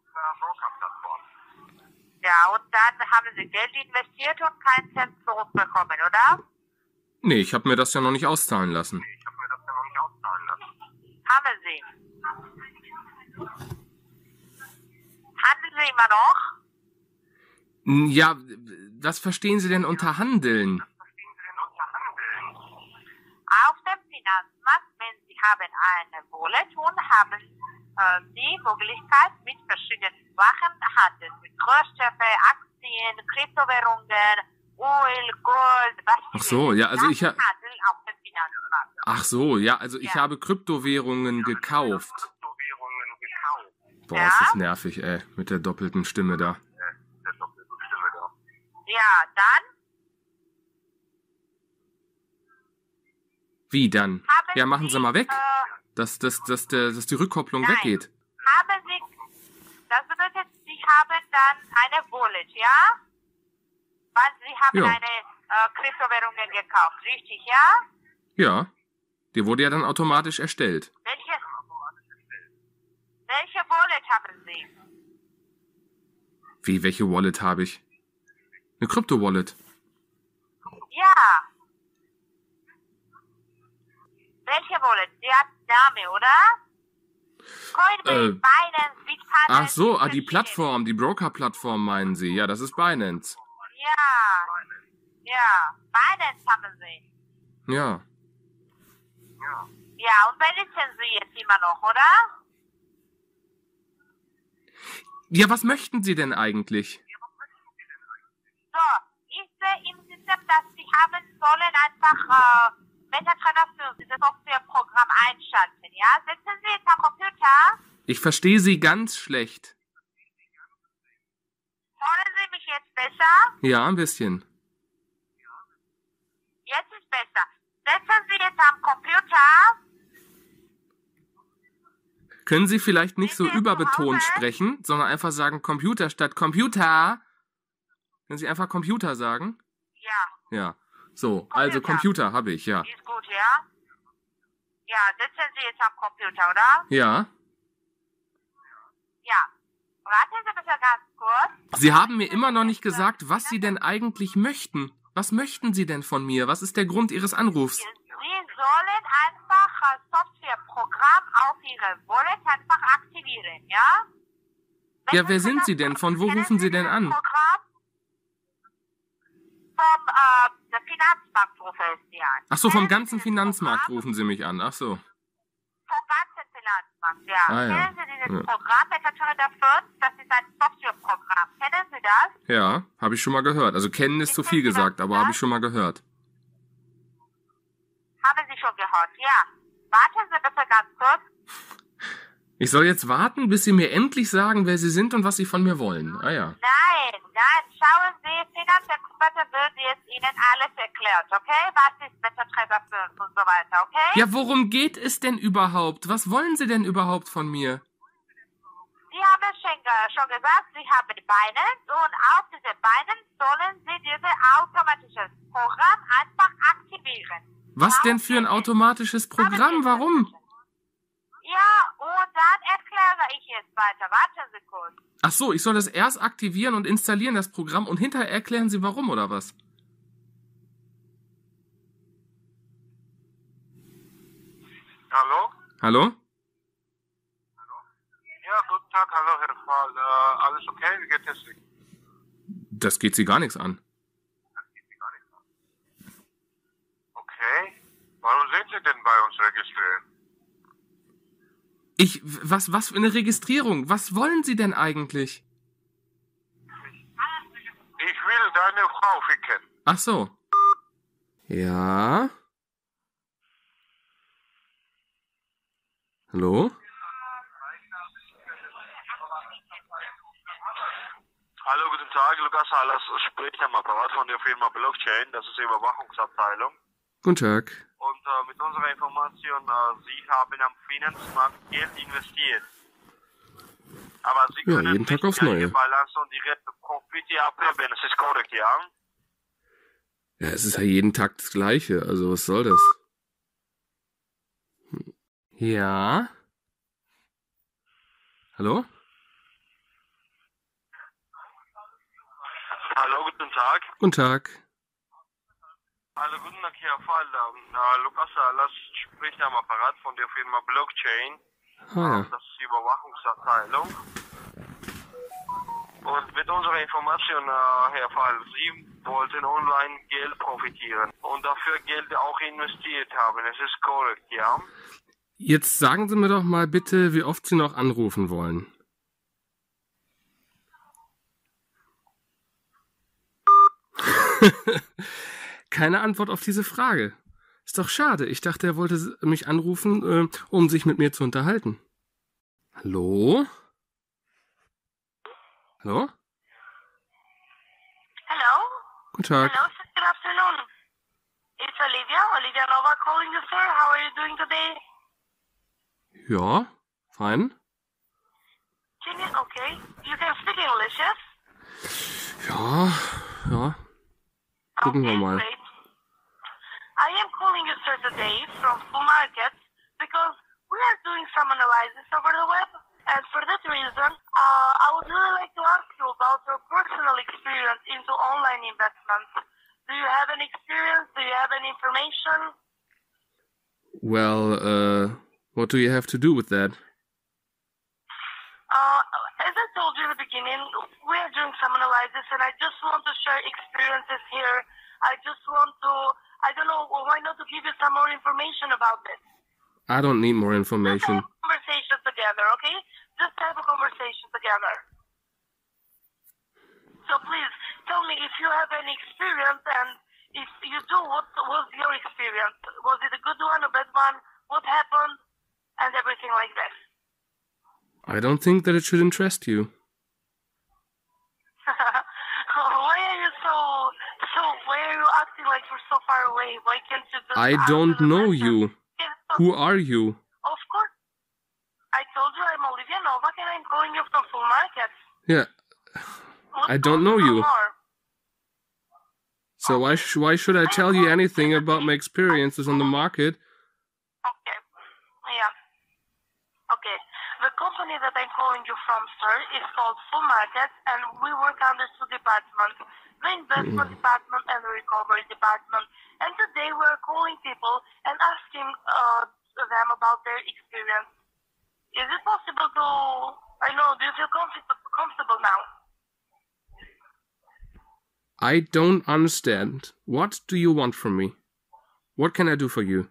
Ja, und dann haben Sie Geld investiert und keinen Cent zurückbekommen, oder? Nee, ich habe mir das ja noch nicht auszahlen lassen. Haben Sie. Handeln Sie immer noch? Ja, was verstehen Sie denn unter Handeln? Auf dem Finanzmarkt, wenn Sie haben eine Wallet und haben die Möglichkeit, mit verschiedenen Sachen handeln. Mit Rohstoffe, Aktien, Kryptowährungen, Öl, Gold, was Sie Ach so, wollen. ja, also Das ich habe... Handeln auf dem Finanzmarkt. Ach so, ja, also ich habe Kryptowährungen gekauft. Boah, Ja? ist das nervig, ey, mit der doppelten Stimme da. Ja, dann Wie dann? haben Ja, machen Sie mal weg, äh, dass die Rückkopplung Nein. weggeht. haben Sie, das bedeutet, Sie haben dann eine Wallet, ja? Weil Sie haben Ja. eine Kryptowährungen gekauft, richtig, ja? Ja, die wurde ja dann automatisch erstellt. Welche Wallet haben Sie? Wie, welche Wallet habe ich? Eine Krypto-Wallet. Ja. Welche Wallet? Sie hat Name, oder? Coinbase, Binance, Bitcoin. Ach so, die Plattform, die Broker-Plattform meinen Sie. Ja, das ist Binance. Ja. Ja. Binance haben Sie. Ja. Ja, und benutzen Sie jetzt immer noch, oder? Ja, was möchten Sie denn eigentlich? So, ich sehe im System, dass Sie haben sollen einfach MetaTrader für dieses Softwareprogramm einschalten, ja? Setzen Sie jetzt am Computer. Ich verstehe Sie ganz schlecht. Hören Sie mich jetzt besser? Ja, ein bisschen. Jetzt ist besser. Setzen Sie jetzt am Computer. Können Sie vielleicht nicht so Sind Sie überbetont zu Hause? sprechen, sondern einfach sagen Computer statt Computer? Können Sie einfach Computer sagen? Ja, Ja. So, also Computer habe ich, ja. ist gut, ja? Ja, sitzen Sie jetzt am Computer, oder? Ja. Ja. Warten Sie bitte ganz kurz. Sie haben mir immer noch nicht gesagt, was Sie denn eigentlich möchten. Was möchten Sie denn von mir? Was ist der Grund Ihres Anrufs? Sie sollen einfach ein Softwareprogramm auf Ihre Wallet einfach aktivieren, ja? Ja, wer sind Sie denn? Von wo rufen Sie denn an? Programm vom der Finanzmarkt rufen Sie an. Ach so, vom Kennen Sie ganzen dieses Finanzmarkt Programm? rufen Sie mich an. Ach so. Vom ganzen Finanzmarkt, ja. Ah, ja. Kennen Sie dieses Ja. Programm, MetaTrader 5? Das ist ein Softwareprogramm. Kennen Sie das? Ja, habe ich schon mal gehört. Also kennen ist zu viel gesagt, aber habe ich schon mal gehört. Haben Sie schon gehört, ja. Warten Sie bitte ganz kurz. Ich soll jetzt warten, bis Sie mir endlich sagen, wer Sie sind und was Sie von mir wollen. Ah ja. Nein, schauen Sie, Finanzexperte wird jetzt Ihnen alles erklärt, okay? Was ist MetaTrader 5 und so weiter, okay? Ja, worum geht es denn überhaupt? Was wollen Sie denn überhaupt von mir? Sie haben schon gesagt, Sie haben Binance und auf diese Binance sollen Sie dieses automatische Programm einfach aktivieren. Was denn für ein automatisches Programm? Warum? Ja, und dann erkläre ich jetzt weiter. Warten Sie kurz. Ach so, ich soll das erst aktivieren und installieren, das Programm, und hinterher erklären Sie warum, oder was? Hallo? Hallo? Ja, guten Tag, hallo Herr Fall. Alles okay? Wie geht es Ihnen? Das geht Sie gar nichts an. Okay. Warum Sie denn bei uns registrieren? Was für eine Registrierung? Was wollen Sie denn eigentlich? Ich will deine Frau ficken. Ach so. Ja. Hallo? Hallo, guten Tag, Lukas Salas spricht am Apparat von der Firma Blockchain, das ist die Überwachungsabteilung. Guten Tag. Und mit unserer Information, Sie haben am Finanzmarkt Geld investiert. Aber Sie Ja, können jeden Tag nicht aufs die Neue. Balance und die Profite abheben, das ist korrekt, ja? Ja, es ist ja jeden Tag das Gleiche, also was soll das? Ja. Hallo? Hallo, guten Tag. Guten Tag. Hallo, guten Tag, Herr Fall. Lukas Salas spricht am Apparat von der Firma Blockchain. Ah ja. Das ist die Überwachungsabteilung. Und mit unserer Information, Herr Fall, Sie wollten online Geld profitieren und dafür Geld auch investiert haben. Es ist korrekt, ja? Jetzt sagen Sie mir doch mal bitte, wie oft Sie noch anrufen wollen. Keine Antwort auf diese Frage. Ist doch schade. Ich dachte, er wollte mich anrufen, um sich mit mir zu unterhalten. Hallo? Hallo? Hello? Guten Tag. Hello, sir. Good afternoon. It's Olivia Nova calling you, sir. How are you doing today? Ja, fein. Okay. You can speak English, yes? Ja. Gucken wir mal. Great. I am calling you, sir, today from Full Market because we are doing some analysis over the web, and for that reason, I would really like to ask you about your personal experience into online investments. Do you have any experience? Do you have any information? Well, what do you have to do with that? As I told you in the beginning, we are doing some analysis, and I just want to share experiences here. I just want to, I don't know, why not to give you some more information about this? I don't need more Just information. have a conversation together, okay? Just have a conversation together. So please, tell me if you have any experience, and if you do, what was your experience? Was it a good one, a bad one? What happened? And everything like that. I don't think that it should interest you. Why are you why are you acting like you're so far away? Why can't you just I answer don't the know question? you. Yes, Who are you? Of course. I told you I'm Olivia Novak and I'm calling you from Full Market. Yeah, What I don't know do you. more? So why should I tell you anything about my experiences on the market? Okay. Yeah. Okay. The company that I'm calling you from, sir, is called Full Market, and we work under two departments, the investment department and the recovery department. And today we're calling people and asking them about their experience. Is it possible to, do you feel comfortable now? I don't understand. What do you want from me? What can I do for you?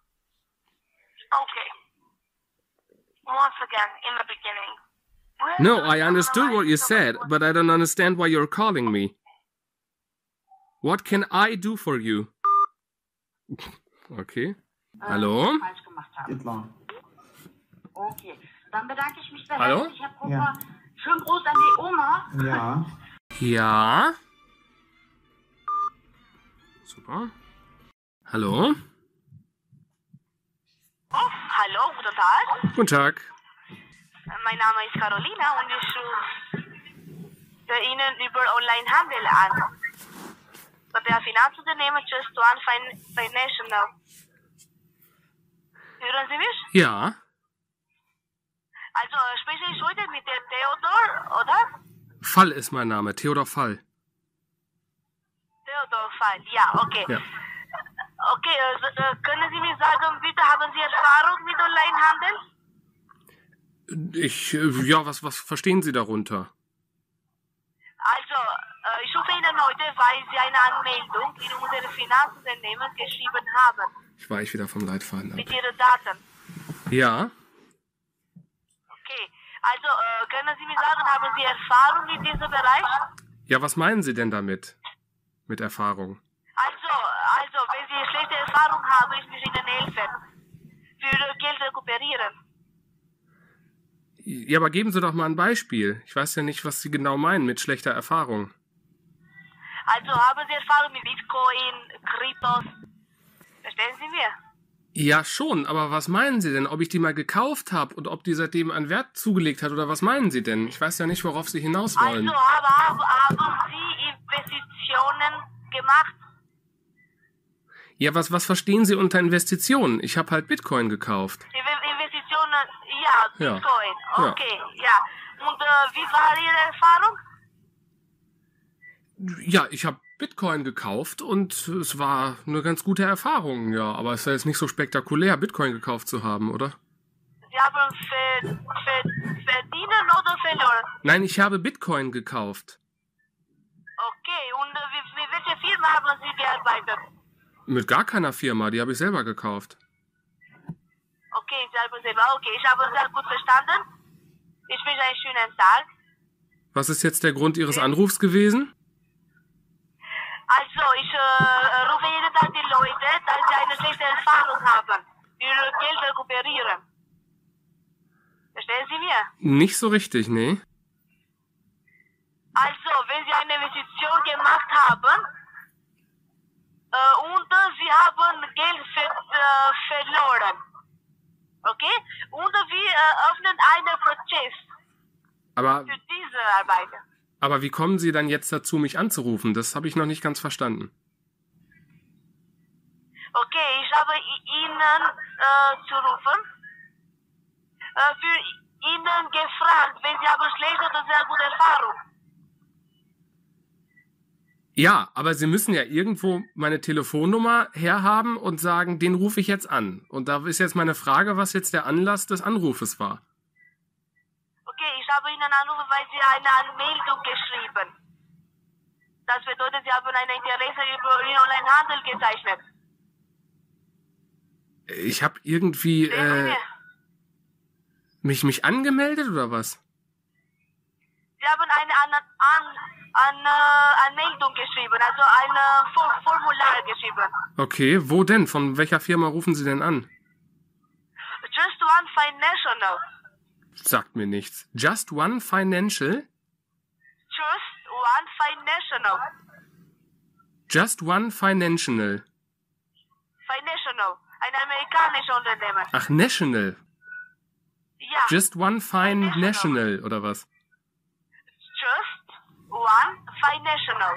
Okay. Once again, in the beginning. No, I understood what you said, but I don't understand why you're calling me. What can I do for you? Okay. Hallo? Falsch gemacht haben. Okay, dann bedanke ich mich sehr Hallo? herzlich, Herr Kupfer. Ja. Schönen Gruß an die Oma. Ja. Ja? Super. Hallo? Oh, hallo, guten Tag. Guten Tag. Mein Name ist Carolina und ich rufe Ihnen über Onlinehandel an. Der Finanzunternehmen Just One Financial. Hören Sie mich? Ja. Also spreche ich heute mit dem Theodor, oder? Fall ist mein Name, Theodor Fall. Theodor Fall, ja, okay. Ja. Okay, können Sie mir sagen, bitte, haben Sie Erfahrung mit Onlinehandel? Ja, was verstehen Sie darunter? Also, ich rufe Ihnen heute, weil Sie eine Anmeldung in unserem Finanzunternehmen geschrieben haben. Ich weiche wieder vom Leitfaden ab. Mit Ihren Daten. Ja. Okay. Also, können Sie mir sagen, haben Sie Erfahrung in diesem Bereich? Ja, was meinen Sie denn damit? Mit Erfahrung? Also, wenn Sie schlechte Erfahrung haben, ich muss Ihnen helfen. Für Geld rekuperieren. Ja, aber geben Sie doch mal ein Beispiel. Ich weiß ja nicht, was Sie genau meinen mit schlechter Erfahrung. Also, haben Sie Erfahrung mit Bitcoin, Kryptos? Verstehen Sie mir? Ja, schon, aber was meinen Sie denn? Ob ich die mal gekauft habe und ob die seitdem einen Wert zugelegt hat oder was meinen Sie denn? Ich weiß ja nicht, worauf Sie hinaus wollen. Also, haben Sie Investitionen gemacht? Ja, was verstehen Sie unter Investitionen? Ich habe halt Bitcoin gekauft. Investitionen, ja, Ja. Bitcoin. Ja. Okay, ja. Und wie war Ihre Erfahrung? Ja, ich habe Bitcoin gekauft und es war eine ganz gute Erfahrung, ja. Aber es ist ja jetzt nicht so spektakulär, Bitcoin gekauft zu haben, oder? Sie haben verdienen oder verloren? Nein, ich habe Bitcoin gekauft. Okay, und mit welcher Firma haben Sie gearbeitet? Mit gar keiner Firma, die habe ich selber gekauft. Okay, selber. Okay, ich habe sehr gut verstanden. Ich wünsche einen schönen Tag. Was ist jetzt der Grund Ihres Anrufs gewesen? Also, ich rufe jeden Tag die Leute, dass sie eine schlechte Erfahrung haben. Ihr Geld rekuperieren. Verstehen Sie mir? Nicht so richtig, nee. Also, wenn Sie eine Investition gemacht haben und Sie haben Geld verloren, okay? Und wir öffnen einen Prozess Aber für diese Arbeit. Aber wie kommen Sie dann jetzt dazu, mich anzurufen? Das habe ich noch nicht ganz verstanden. Okay, ich habe Ihnen zu rufen. Für Ihnen gefragt, wenn Sie haben schlechte oder sehr gute Erfahrung. Ja, aber Sie müssen ja irgendwo meine Telefonnummer herhaben und sagen, den rufe ich jetzt an. Und da ist jetzt meine Frage, was jetzt der Anlass des Anrufes war. Okay, ich habe Ihnen angerufen, weil Sie eine Anmeldung geschrieben. Das bedeutet, Sie haben ein Interesse über den Onlinehandel gezeichnet. Ich habe irgendwie Sehen Sie? mich angemeldet oder was? Sie haben eine Anmeldung geschrieben, also ein Formular geschrieben. Okay, wo denn? Von welcher Firma rufen Sie denn an? Just One Financial. Sagt mir nichts. Just One Financial? Just One Financial. Just One Financial. Financial. Ein amerikanisches Unternehmen. Ach, National. Ja. Just One Fine National, oder was? Just One Financial.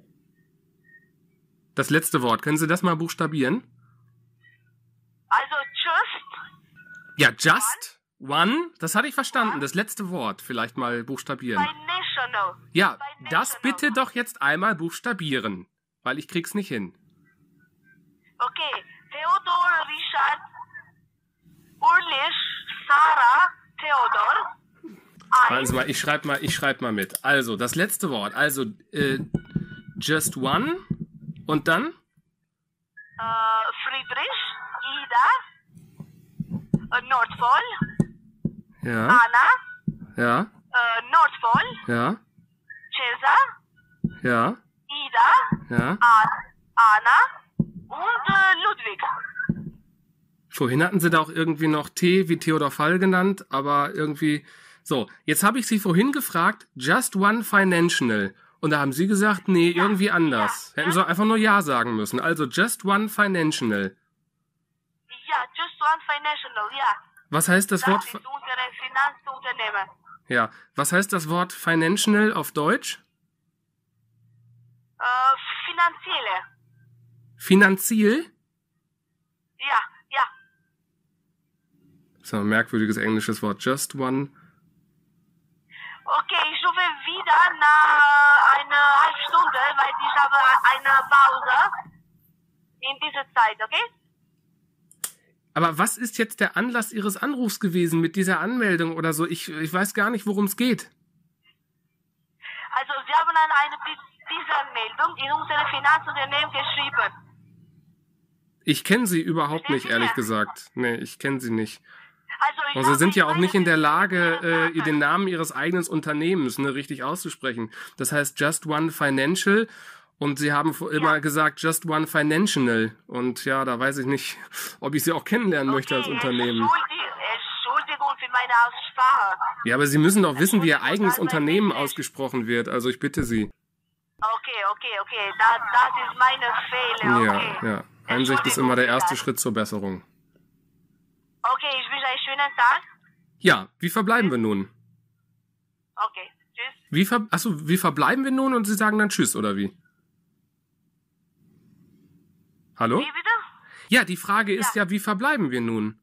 Das letzte Wort, können Sie das mal buchstabieren? Also just Ja, Just One, das hatte ich verstanden. Das letzte Wort vielleicht mal buchstabieren. Financial. Ja, das bitte doch jetzt einmal buchstabieren, weil ich krieg's nicht hin. Okay. Theodor, Richard, Ulrich, Sarah, Theodor. Warten Sie mal, ich schreib mal mit. Also, das letzte Wort. Also, Just One und dann? Friedrich, Ida, Nordpol, Ja, Anna, ja, Nordpol, ja, Cäsar, ja, Ida, ja. Anna und Ludwig. Vorhin hatten Sie da auch irgendwie noch T wie Theodor Fall genannt, aber irgendwie... So, jetzt habe ich Sie vorhin gefragt, Just One Financial. Und da haben Sie gesagt, nee, irgendwie anders. Hätten Sie einfach nur Ja sagen müssen. Also Just One Financial. Ja, Just One Financial, ja. Was heißt das Wort... Das ist unsere Finanzunternehmen. Ja, was heißt das Wort Financial auf Deutsch? Finanzielle. Finanziell? Ja, ja. Das ist ein merkwürdiges englisches Wort. Just One... Okay, ich rufe wieder nach einer halben Stunde, weil ich habe eine Pause in dieser Zeit, okay? Aber was ist jetzt der Anlass Ihres Anrufs gewesen mit dieser Anmeldung oder so? Ich weiß gar nicht, worum es geht. Also, Sie haben eine diese Meldung in unsere Finanzunternehmen geschrieben. Ich kenne Sie überhaupt nicht, ehrlich gesagt. Nee, ich kenne Sie nicht. Und Sie sind ja auch nicht in der Lage, den Namen Ihres eigenen Unternehmens richtig auszusprechen. Das heißt Just One Financial und Sie haben immer gesagt Just One Financial. Und ja, da weiß ich nicht, ob ich Sie auch kennenlernen möchte als Unternehmen. Entschuldigung für meine Aussprache. Ja, aber Sie müssen doch wissen, wie Ihr eigenes Unternehmen ausgesprochen wird. Also ich bitte Sie. Okay. Das ist meine Fehler, okay. Ja. Einsicht ist immer der erste Schritt zur Besserung. Okay, ich wünsche einen schönen Tag. Ja, wie verbleiben wir nun? Okay, tschüss. Wie verbleiben wir nun und Sie sagen dann Tschüss, oder wie? Hallo? Wie bitte? Ja, die Frage ist ja, wie verbleiben wir nun?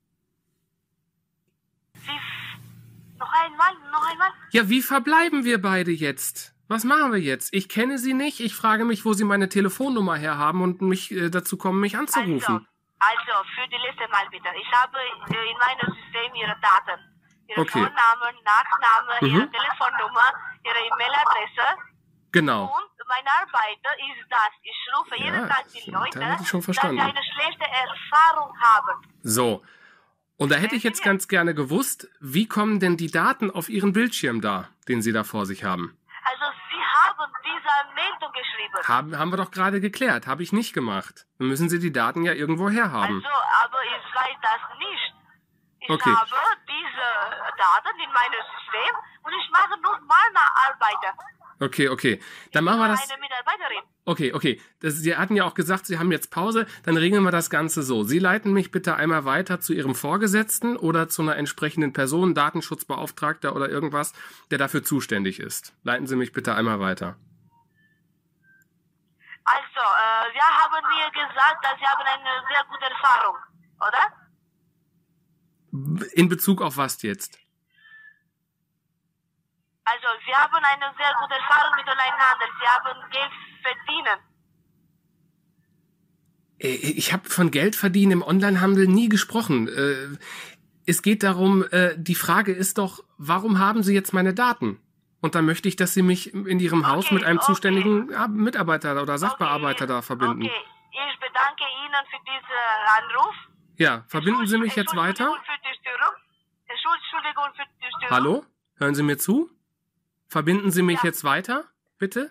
Noch einmal? Ja, wie verbleiben wir beide jetzt? Was machen wir jetzt? Ich kenne Sie nicht. Ich frage mich, wo Sie meine Telefonnummer herhaben und mich dazu kommen, mich anzurufen. Also, für die letzte Mal bitte. Ich habe in meinem System Ihre Daten. Ihre Vornamen, Nachname, Ihre Telefonnummer, Ihre E-Mail-Adresse. Genau. Und mein Arbeiter ist das. Ich rufe jeden Tag die Leute, hatte ich schon dass verstanden. sie eine schlechte Erfahrung haben. So. Und da hätte ich jetzt ganz gerne gewusst, wie kommen denn die Daten auf Ihren Bildschirm da, den Sie da vor sich haben? Also, Sie haben diese Meldung geschrieben. Haben wir doch gerade geklärt. Habe ich nicht gemacht. Dann müssen Sie die Daten ja irgendwo herhaben. Also, aber ich weiß das nicht. Ich Okay. habe diese Daten in meinem System und ich mache nur meine Arbeiter. Okay. Dann machen wir das. Eine Mitarbeiterin. Okay. Sie hatten ja auch gesagt, Sie haben jetzt Pause. Dann regeln wir das Ganze so. Sie leiten mich bitte einmal weiter zu Ihrem Vorgesetzten oder zu einer entsprechenden Person, Datenschutzbeauftragter oder irgendwas, der dafür zuständig ist. Leiten Sie mich bitte einmal weiter. Also, Sie haben mir gesagt, dass Sie haben eine sehr gute Erfahrung, oder? In Bezug auf was jetzt? Also, Sie haben eine sehr gute Erfahrung mit Onlinehandel. Sie haben Geld verdienen. Ich habe von Geld verdienen im Onlinehandel nie gesprochen. Es geht darum, die Frage ist doch, warum haben Sie jetzt meine Daten? Und dann möchte ich, dass Sie mich in Ihrem Haus mit einem zuständigen Mitarbeiter oder Sachbearbeiter da verbinden. Okay, ich bedanke Ihnen für diesen Anruf. Ja, verbinden Sie mich jetzt weiter? Entschuldigung für die Störung. Hallo? Hören Sie mir zu? Verbinden Sie mich jetzt weiter, bitte?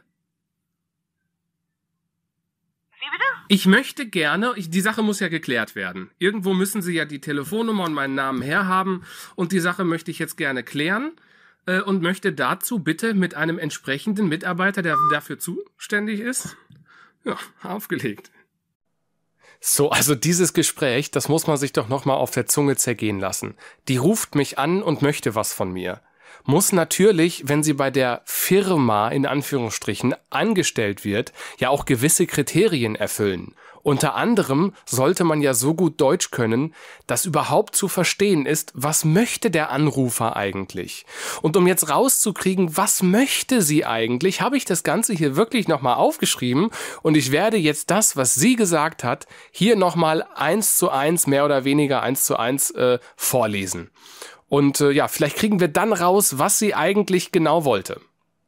Wie bitte? Ich möchte gerne, die Sache muss ja geklärt werden. Irgendwo müssen Sie ja die Telefonnummer und meinen Namen herhaben und die Sache möchte ich jetzt gerne klären und möchte dazu bitte mit einem entsprechenden Mitarbeiter, der dafür zuständig ist, aufgelegt. So, also dieses Gespräch, das muss man sich doch nochmal auf der Zunge zergehen lassen. Die ruft mich an und möchte was von mir. Muss natürlich, wenn sie bei der Firma in Anführungsstrichen angestellt wird, ja auch gewisse Kriterien erfüllen. Unter anderem sollte man ja so gut Deutsch können, dass überhaupt zu verstehen ist, was möchte der Anrufer eigentlich? Und um jetzt rauszukriegen, was möchte sie eigentlich, habe ich das Ganze hier wirklich nochmal aufgeschrieben und ich werde jetzt das, was sie gesagt hat, hier nochmal 1:1, mehr oder weniger 1:1 vorlesen. Und vielleicht kriegen wir dann raus, was sie eigentlich genau wollte.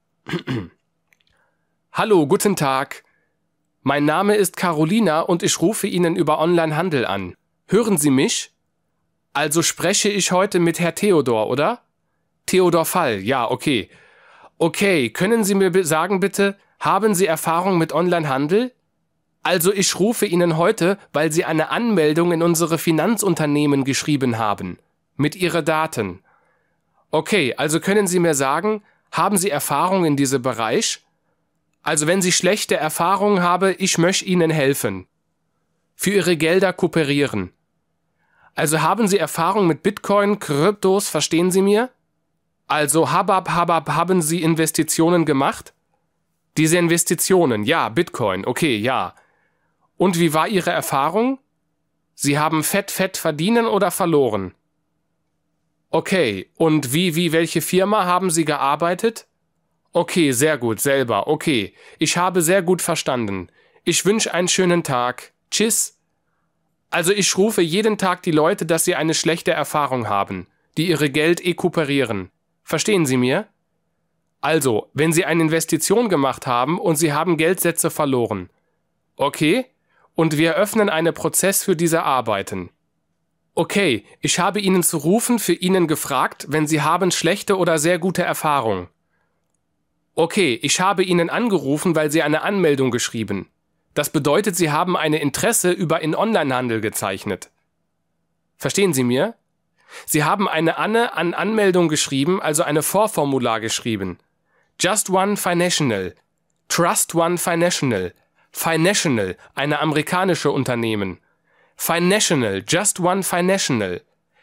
Hallo, guten Tag. Mein Name ist Carolina und ich rufe Ihnen über Onlinehandel an. Hören Sie mich? Also spreche ich heute mit Herr Theodor, oder? Theodor Fall, ja, okay. Okay, können Sie mir sagen bitte, haben Sie Erfahrung mit Onlinehandel? Also ich rufe Ihnen heute, weil Sie eine Anmeldung in unsere Finanzunternehmen geschrieben haben. Mit Ihren Daten. Okay, also können Sie mir sagen, haben Sie Erfahrung in diesem Bereich? Also wenn Sie schlechte Erfahrungen haben, ich möchte Ihnen helfen. Für Ihre Gelder kooperieren. Also haben Sie Erfahrung mit Bitcoin, Kryptos, verstehen Sie mir? Also haben Sie Investitionen gemacht? Diese Investitionen, ja, Bitcoin, okay, ja. Und wie war Ihre Erfahrung? Sie haben fett verdienen oder verloren? Okay, und welche Firma haben Sie gearbeitet? Okay, sehr gut, selber, okay. Ich habe sehr gut verstanden. Ich wünsche einen schönen Tag. Tschüss. Also ich rufe jeden Tag die Leute, dass sie eine schlechte Erfahrung haben, die ihre Geld kooperieren. Verstehen Sie mir? Also, wenn Sie eine Investition gemacht haben und Sie haben Geldsätze verloren. Okay? und wir eröffnen einen Prozess für diese Arbeiten. Okay, ich habe Ihnen zu rufen, für Ihnen gefragt, wenn Sie haben schlechte oder sehr gute Erfahrungen. Okay, ich habe Ihnen angerufen, weil Sie eine Anmeldung geschrieben. Das bedeutet, Sie haben ein Interesse über den Onlinehandel gezeichnet. Verstehen Sie mir? Sie haben eine an Anmeldung geschrieben, also eine Vorformular geschrieben. Just One Financial, Trust One Financial, Financial, eine amerikanische Unternehmen. Financial, Just One Financial,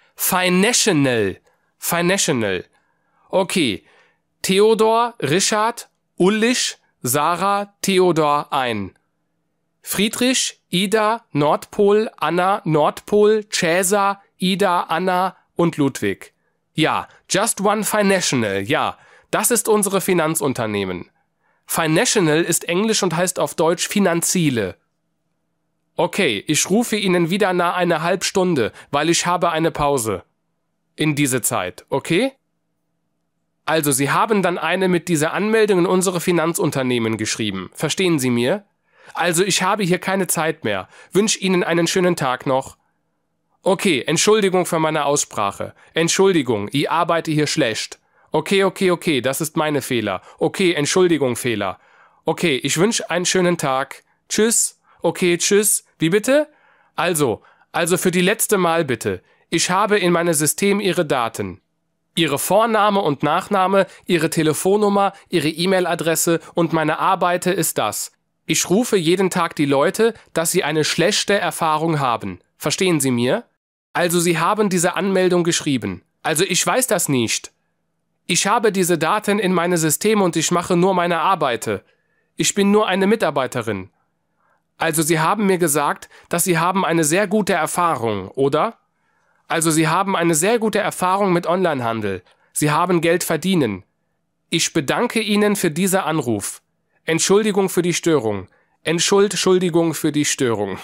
Financial. Okay, Theodor, Richard, Ulrich, Sarah, Theodor ein. Friedrich, Ida, Nordpol, Anna, Nordpol, Cäsar, Ida, Anna und Ludwig. Ja, Just One Financial, ja, das ist unsere Finanzunternehmen. Financial ist Englisch und heißt auf Deutsch Finanzielle. Okay, ich rufe Ihnen wieder nach einer halben Stunde, weil ich habe eine Pause. In diese Zeit, okay? Also, Sie haben dann eine mit dieser Anmeldung in unsere Finanzunternehmen geschrieben. Verstehen Sie mir? Also, ich habe hier keine Zeit mehr. Wünsche Ihnen einen schönen Tag noch. Okay, Entschuldigung für meine Aussprache. Entschuldigung, ich arbeite hier schlecht. Okay, das ist meine Fehler. Okay, Entschuldigung, Fehler. Okay, ich wünsche einen schönen Tag. Tschüss. Okay, tschüss. Wie bitte? Also für die letzte Mal bitte. Ich habe in meinem System Ihre Daten. Ihre Vorname und Nachname, Ihre Telefonnummer, Ihre E-Mail-Adresse und meine Arbeit ist das. Ich rufe jeden Tag die Leute, dass sie eine schlechte Erfahrung haben. Verstehen Sie mir? Also Sie haben diese Anmeldung geschrieben. Also ich weiß das nicht. Ich habe diese Daten in meinem System und ich mache nur meine Arbeit. Ich bin nur eine Mitarbeiterin. Also Sie haben mir gesagt, dass Sie haben eine sehr gute Erfahrung, oder? Also Sie haben eine sehr gute Erfahrung mit Onlinehandel. Sie haben Geld verdienen. Ich bedanke Ihnen für diesen Anruf. Entschuldigung für die Störung. Entschuldigung für die Störung.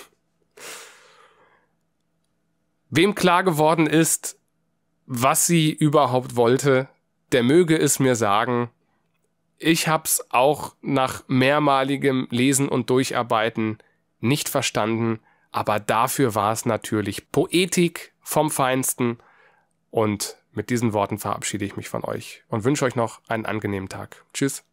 Wem klar geworden ist, was sie überhaupt wollte, der möge es mir sagen. Ich hab's auch nach mehrmaligem Lesen und Durcharbeiten nicht verstanden, aber dafür war es natürlich Poetik vom Feinsten. Und mit diesen Worten verabschiede ich mich von euch und wünsche euch noch einen angenehmen Tag. Tschüss.